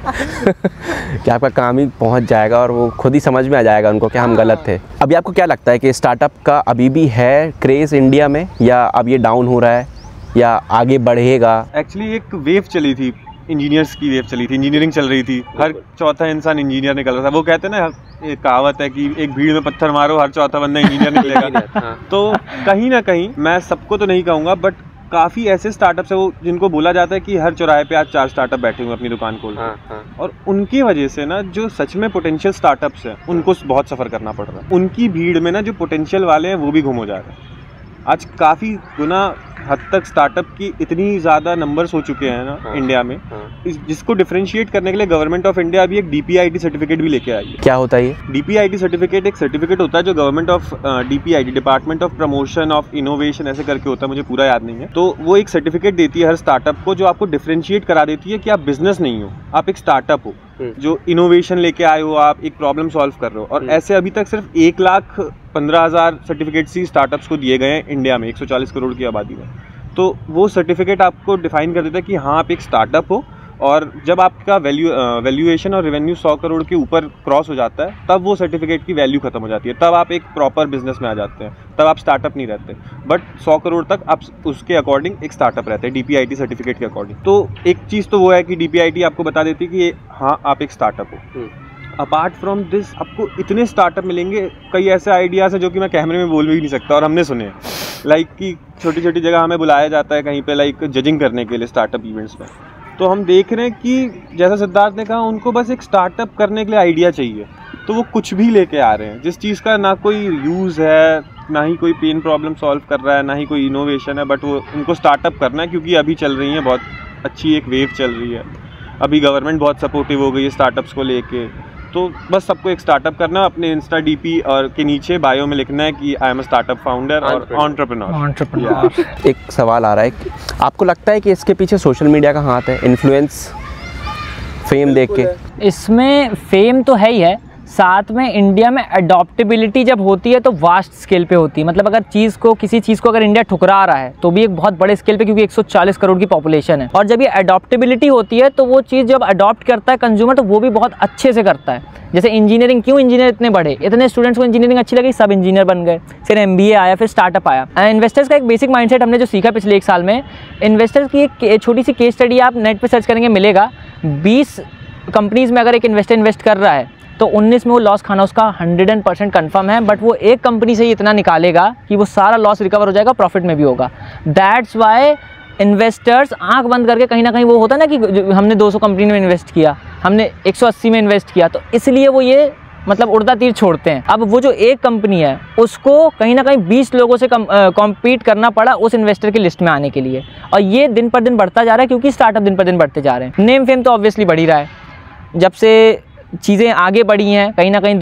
कि आपका काम ही पहुंच जाएगा और वो खुद ही समझ में आ जाएगा उनको कि हम गलत थे। अभी आपको क्या लगता है कि स्टार्टअप का अभी भी है क्रेज़ इंडिया में, या अब ये डाउन हो रहा है या आगे बढ़ेगा? एक्चुअली एक वेव चली थी, इंजीनियर्स की वेव चली थी, इंजीनियरिंग चल रही थी, हर चौथा इंसान इंजीनियर निकल रहा था। वो कहते हैं ना, एक कहावत है कि एक भीड़ में पत्थर मारो, हर चौथा बंदा इंजीनियर निकलेगा। तो कहीं ना कहीं, मैं सबको तो नहीं कहूँगा, बट काफ़ी ऐसे स्टार्टअप्स है वो जिनको बोला जाता है कि हर चौराहे पे आज 4 स्टार्टअप बैठे हुए अपनी दुकान खोल के। और उनकी वजह से ना जो सच में पोटेंशियल स्टार्टअप्स हैं उनको बहुत सफ़र करना पड़ रहा है। उनकी भीड़ में ना जो पोटेंशियल वाले हैं वो भी गुम हो जा रहे हैं। आज काफ़ी गुना हद तक स्टार्टअप की इतनी ज़्यादा नंबर्स हो चुके हैं ना इंडिया में, जिसको डिफरेंशिएट करने के लिए गवर्नमेंट ऑफ इंडिया अभी एक DPIIT सर्टिफिकेट भी लेके आई है। क्या होता है ये DPIIT सर्टिफिकेट? एक सर्टिफिकेट होता है जो government of DPIIT, department of promotion of innovation ऐसे करके होता है, मुझे पूरा याद नहीं है। तो वो एक सर्टिफिकेट देती है हर स्टार्टअप को, जो आपको डिफरेंशिएट करा देती है कि आप बिजनेस नहीं हो, आप एक स्टार्टअप हो, जो इनोवेशन लेके आए हो, आप एक प्रॉब्लम सॉल्व कर रहे हो। और ऐसे अभी तक सिर्फ 1,15,000 सर्टिफिकेट्स ही स्टार्टअप्स को दिए गए हैं इंडिया में, 140 करोड़ की आबादी में। तो वो सर्टिफिकेट आपको डिफाइन कर देता है कि हाँ आप एक स्टार्टअप हो, और जब आपका वैल्यूएशन और रेवेन्यू 100 करोड़ के ऊपर क्रॉस हो जाता है, तब वो सर्टिफिकेट की वैल्यू खत्म हो जाती है, तब आप एक प्रॉपर बिजनेस में आ जाते हैं, तब आप स्टार्टअप नहीं रहते। बट 100 करोड़ तक आप उसके अकॉर्डिंग एक स्टार्टअप रहते हैं, DPIIT सर्टिफिकेट के अकॉर्डिंग। तो एक चीज़ तो वो है कि DPIIT आपको बता देती है कि हाँ आप एक स्टार्टअप हो। अपार्ट फ्रॉम दिस आपको इतने स्टार्टअप मिलेंगे, कई ऐसे आइडियाज़ हैं जो कि मैं कैमरे में बोल भी नहीं सकता और हमने सुने हैं। लाइक कि छोटी छोटी जगह हमें बुलाया जाता है कहीं पे, लाइक जजिंग करने के लिए स्टार्टअप इवेंट्स में। तो हम देख रहे हैं कि जैसा सिद्धार्थ ने कहा, उनको बस एक स्टार्टअप करने के लिए आइडिया चाहिए, तो वो कुछ भी लेके आ रहे हैं जिस चीज़ का ना कोई यूज़ है, ना ही कोई पेन प्रॉब्लम सॉल्व कर रहा है, ना ही कोई इनोवेशन है, बट वो उनको स्टार्टअप करना है क्योंकि अभी चल रही है बहुत अच्छी एक वेव चल रही है। अभी गवर्नमेंट बहुत सपोर्टिव हो गई है स्टार्टअप्स को लेके। तो बस सबको एक स्टार्टअप करना है, अपने इंस्टा डीपी और के नीचे बायो में लिखना है कि I am a startup founder और एंटरप्रेन्योर। एक सवाल आ रहा है, आपको लगता है कि इसके पीछे सोशल मीडिया का हाथ है, इन्फ्लुएंस, फेम देख के? इसमें फेम तो है ही है, साथ में इंडिया में अडॉप्टेबिलिटी जब होती है तो वास्ट स्केल पे होती है। मतलब अगर किसी चीज़ को अगर इंडिया ठुकरा रहा है तो भी एक बहुत बड़े स्केल पे, क्योंकि 140 करोड़ की पॉपुलेशन है। और जब ये अडॉप्टेबिलिटी होती है तो वो चीज़ जब अडॉप्ट करता है कंज्यूमर तो वो भी बहुत अच्छे से करता है। जैसे इंजीनियरिंग, क्यों इंजीनियर इतने बढ़े, इतने स्टूडेंट्स को इंजीनियरिंग अच्छी लगी, सब इंजीनियर बन गए, फिर MBA आया, फिर स्टार्टअप आया। इन्वेस्टर्स का एक बेसिक माइंडसेट हमने जो सीखा पिछले 1 साल में, इन्वेस्टर्स की एक छोटी सी केस स्टडी आप नेट पर सर्च करेंगे मिलेगा। 20 कंपनीज़ में अगर एक इन्वेस्टर इन्वेस्ट कर रहा है तो 19 में वो लॉस खाना उसका 100% कन्फर्म है, बट वो एक कंपनी से ही इतना निकालेगा कि वो सारा लॉस रिकवर हो जाएगा, प्रॉफिट में भी होगा। दैट्स वाई इन्वेस्टर्स आंख बंद करके कहीं ना कहीं, वो होता है ना कि हमने 200 कंपनी में इन्वेस्ट किया, हमने 180 में इन्वेस्ट किया, तो इसलिए वो ये मतलब उड़ता तीर छोड़ते हैं। अब वो जो एक कंपनी है उसको कहीं ना कहीं 20 लोगों से कॉम्पीट करना पड़ा उस इन्वेस्टर की लिस्ट में आने के लिए, और ये दिन पर दिन बढ़ता जा रहा है क्योंकि स्टार्टअप दिन पर दिन बढ़ते जा रहे हैं। नेम फेम तो ऑब्वियसली बढ़ ही रहा है, जब से चीज़ें आगे बढ़ी हैं कहीं ना कहीं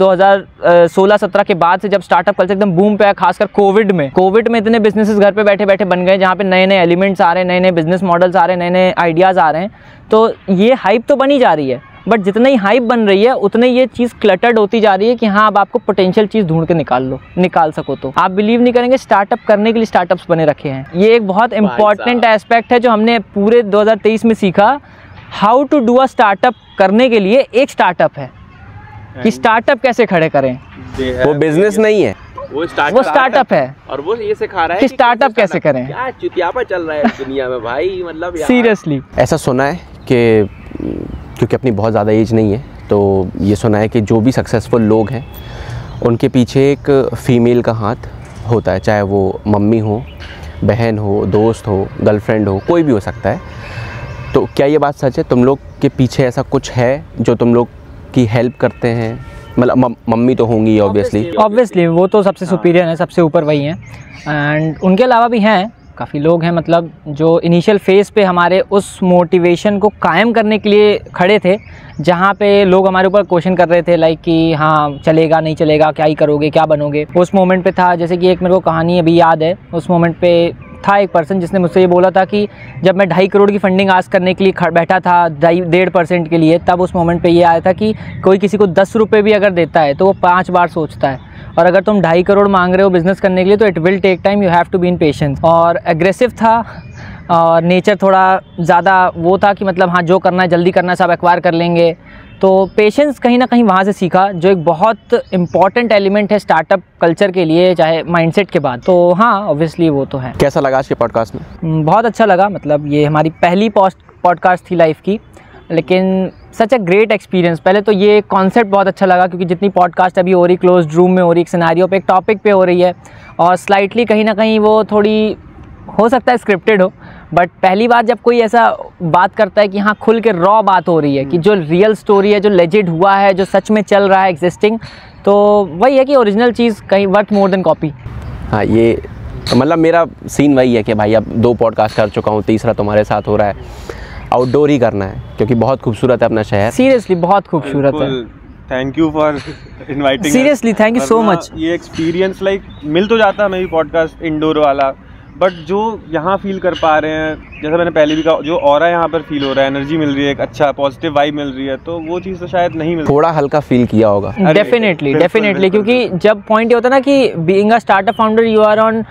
2016-17 के बाद से, जब स्टार्टअप कल्चर एकदम बूम पे आया, खासकर कोविड में इतने बिजनेसेस घर पे बैठे बैठे बन गए जहाँ पे नए नए एलिमेंट्स आ रहे हैं, नए नए बिजनेस मॉडल्स आ रहे हैं, नए नए आइडियाज़ आ रहे हैं। तो ये हाइप तो बनी जा रही है, बट जितना ही हाइप बन रही है उतने ये चीज़ क्लटर्ड होती जा रही है कि हाँ अब आपको पोटेंशियल चीज़ ढूंढ के निकाल सको तो आप बिलीव नहीं करेंगे, स्टार्टअप करने के लिए स्टार्टअप्स बने रखे हैं। ये एक बहुत इंपॉर्टेंट एस्पेक्ट है जो हमने पूरे 2023 में सीखा। How to do a startup करने के लिए एक स्टार्टअप है कि स्टार्टअप कैसे खड़े करें। वो बिजनेस नहीं है, वो स्टार्टअप है, और वो ये सिखा रहा है कि स्टार्टअप कैसे करें। क्या चुतियापा चल रहा है दुनिया में भाई, मतलब सीरियसली। ऐसा सुना है कि क्योंकि अपनी बहुत ज़्यादा एज नहीं है तो ये सुना है कि जो भी सक्सेसफुल लोग हैं उनके पीछे एक फ़ीमेल का हाथ होता है, चाहे वो मम्मी हो, बहन हो, दोस्त हो, गर्लफ्रेंड हो, कोई भी हो सकता है। तो क्या ये बात सच है, तुम लोग के पीछे ऐसा कुछ है जो तुम लोग की हेल्प करते हैं? मतलब मम्मी तो होंगी ऑब्वियसली, वो तो सबसे सुपीरियर है, सबसे ऊपर वही हैं। एंड उनके अलावा भी हैं काफ़ी लोग हैं, मतलब जो इनिशियल फेज़ पे हमारे उस मोटिवेशन को कायम करने के लिए खड़े थे, जहाँ पे लोग हमारे ऊपर क्वेश्चन कर रहे थे लाइक कि हाँ चलेगा नहीं चलेगा, क्या ही करोगे, क्या बनोगे। उस मोमेंट पे था, जैसे कि एक मेरे को कहानी अभी याद है, उस मोमेंट पे था एक पर्सन जिसने मुझसे ये बोला था कि जब मैं 2.5 करोड़ की फंडिंग आस्क करने के लिए बैठा था 1.5% के लिए, तब उस मोमेंट पे ये आया था कि कोई किसी को 10 रुपये भी अगर देता है तो वो 5 बार सोचता है, और अगर तुम 2.5 करोड़ मांग रहे हो बिज़नेस करने के लिए तो it will take time, you have to be in patience. और एग्रेसिव था और नेचर थोड़ा ज़्यादा वो था कि मतलब हाँ जो करना है जल्दी करना है, सब एक्वायर कर लेंगे। तो पेशेंस कहीं ना कहीं वहाँ से सीखा, जो एक बहुत इंपॉर्टेंट एलिमेंट है स्टार्टअप कल्चर के लिए, चाहे माइंडसेट के बाद। तो हाँ ऑब्वियसली वो तो है। कैसा लगा आज के पॉडकास्ट में? बहुत अच्छा लगा, मतलब ये हमारी पहली पॉडकास्ट थी लाइफ की, लेकिन सच अ ग्रेट एक्सपीरियंस। पहले तो ये कॉन्सेप्ट बहुत अच्छा लगा क्योंकि जितनी पॉडकास्ट अभी हो रही क्लोज्ड रूम में हो रही, एक सिनेरियो पे, एक टॉपिक पे हो रही है, और स्लाइटली कहीं ना कहीं वो थोड़ी हो सकता है स्क्रिप्टेड हो, बट पहली बार जब कोई ऐसा बात करता है कि हाँ खुल के रॉ बात हो रही है कि जो रियल स्टोरी है, जो लेजिड हुआ है, जो सच में चल रहा है एग्जिस्टिंग, तो वही है कि ओरिजिनल चीज़ कहीं वर्थ मोर देन कॉपी। हाँ, ये मतलब मेरा सीन वही है कि भाई अब 2 पॉडकास्ट कर चुका हूँ, तीसरा तुम्हारे साथ हो रहा है। आउटडोर ही करना है क्योंकि बहुत खूबसूरत है अपना शहर, सीरियसली बहुत खूबसूरत है। Thank you for inviting, seriously thank you so much. ये एक्सपीरियंस लाइक मिल तो जाता है हमें भी पॉडकास्ट इंडोर वाला, बट जो यहाँ फील कर पा रहे हैं, जैसा मैंने पहले भी कहा, जो ऑरा यहाँ पर फील हो रहा है, एनर्जी मिल रही है, एक अच्छा पॉजिटिव वाइब मिल रही है, तो वो चीज़ तो शायद नहीं मिल, थोड़ा हल्का फील किया होगा। डेफिनेटली क्योंकि जब पॉइंट ये होता है ना कि being a startup founder you are on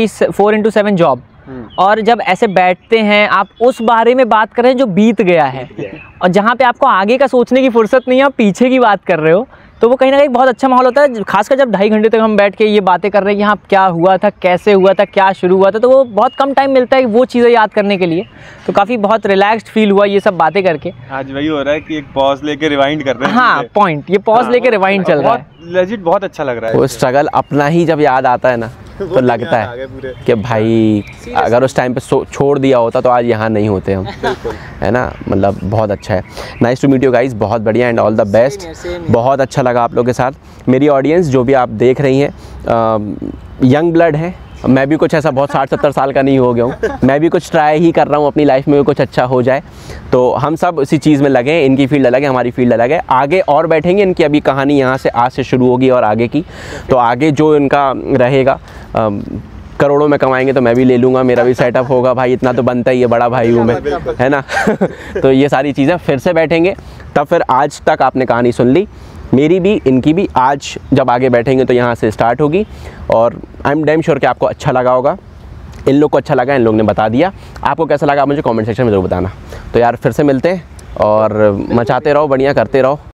24/7 job, और जब ऐसे बैठते हैं आप उस बारे में बात कर रहे हैं जो बीत गया है, और जहाँ पे आपको आगे का सोचने की फुर्सत नहीं है, आप पीछे की बात कर रहे हो, तो वो कहीं ना कहीं बहुत अच्छा माहौल होता है। खासकर जब 2.5 घंटे तक हम बैठ के ये बातें कर रहे हैं कि हाँ क्या हुआ था, कैसे हुआ था, क्या शुरू हुआ था, तो वो बहुत कम टाइम मिलता है वो चीज़ें याद करने के लिए, तो काफ़ी बहुत रिलैक्स्ड फील हुआ ये सब बातें करके। आज वही हो रहा है कि एक पॉज लेके रिवाइंड कर रहे हैं। हाँ पॉइंट, ये पॉज लेके रिवाइंड चल रहा है, लेजिट बहुत अच्छा लग रहा है। वो स्ट्रगल अपना ही जब याद आता है ना तो लगता है कि भाई अगर उस टाइम पे छोड़ दिया होता तो आज यहाँ नहीं होते हम, है ना। मतलब बहुत अच्छा है। Nice to meet you guys, बहुत बढ़िया एंड ऑल द बेस्ट। बहुत अच्छा लगा आप लोगों के साथ। मेरी ऑडियंस जो भी आप देख रही हैं, यंग ब्लड है, मैं भी कुछ ऐसा बहुत 60-70 साल का नहीं हो गया हूँ, मैं भी कुछ ट्राई ही कर रहा हूँ अपनी लाइफ में कुछ अच्छा हो जाए। तो हम सब इसी चीज़ में लगे हैं, इनकी फील्ड अलग है, हमारी फील्ड अलग है। आगे और बैठेंगे, इनकी अभी कहानी यहाँ से आज से शुरू होगी और आगे की, तो आगे जो इनका रहेगा करोड़ों में कमाएंगे तो मैं भी ले लूँगा, मेरा भी सेटअप होगा भाई, इतना तो बनता ही है, बड़ा भाई हूँ मैं, है ना। तो ये सारी चीज़ें फिर से बैठेंगे तब फिर आज तक आपने कहानी सुन ली, मेरी भी इनकी भी, आज जब आगे बैठेंगे तो यहाँ से स्टार्ट होगी। और आई एम डैम श्योर कि आपको अच्छा लगा होगा, इन लोग को अच्छा लगा, इन लोग ने बता दिया। आपको कैसा लगा मुझे कमेंट सेक्शन में ज़रूर बताना। तो यार फिर से मिलते हैं और मचाते रहो, बढ़िया करते रहो।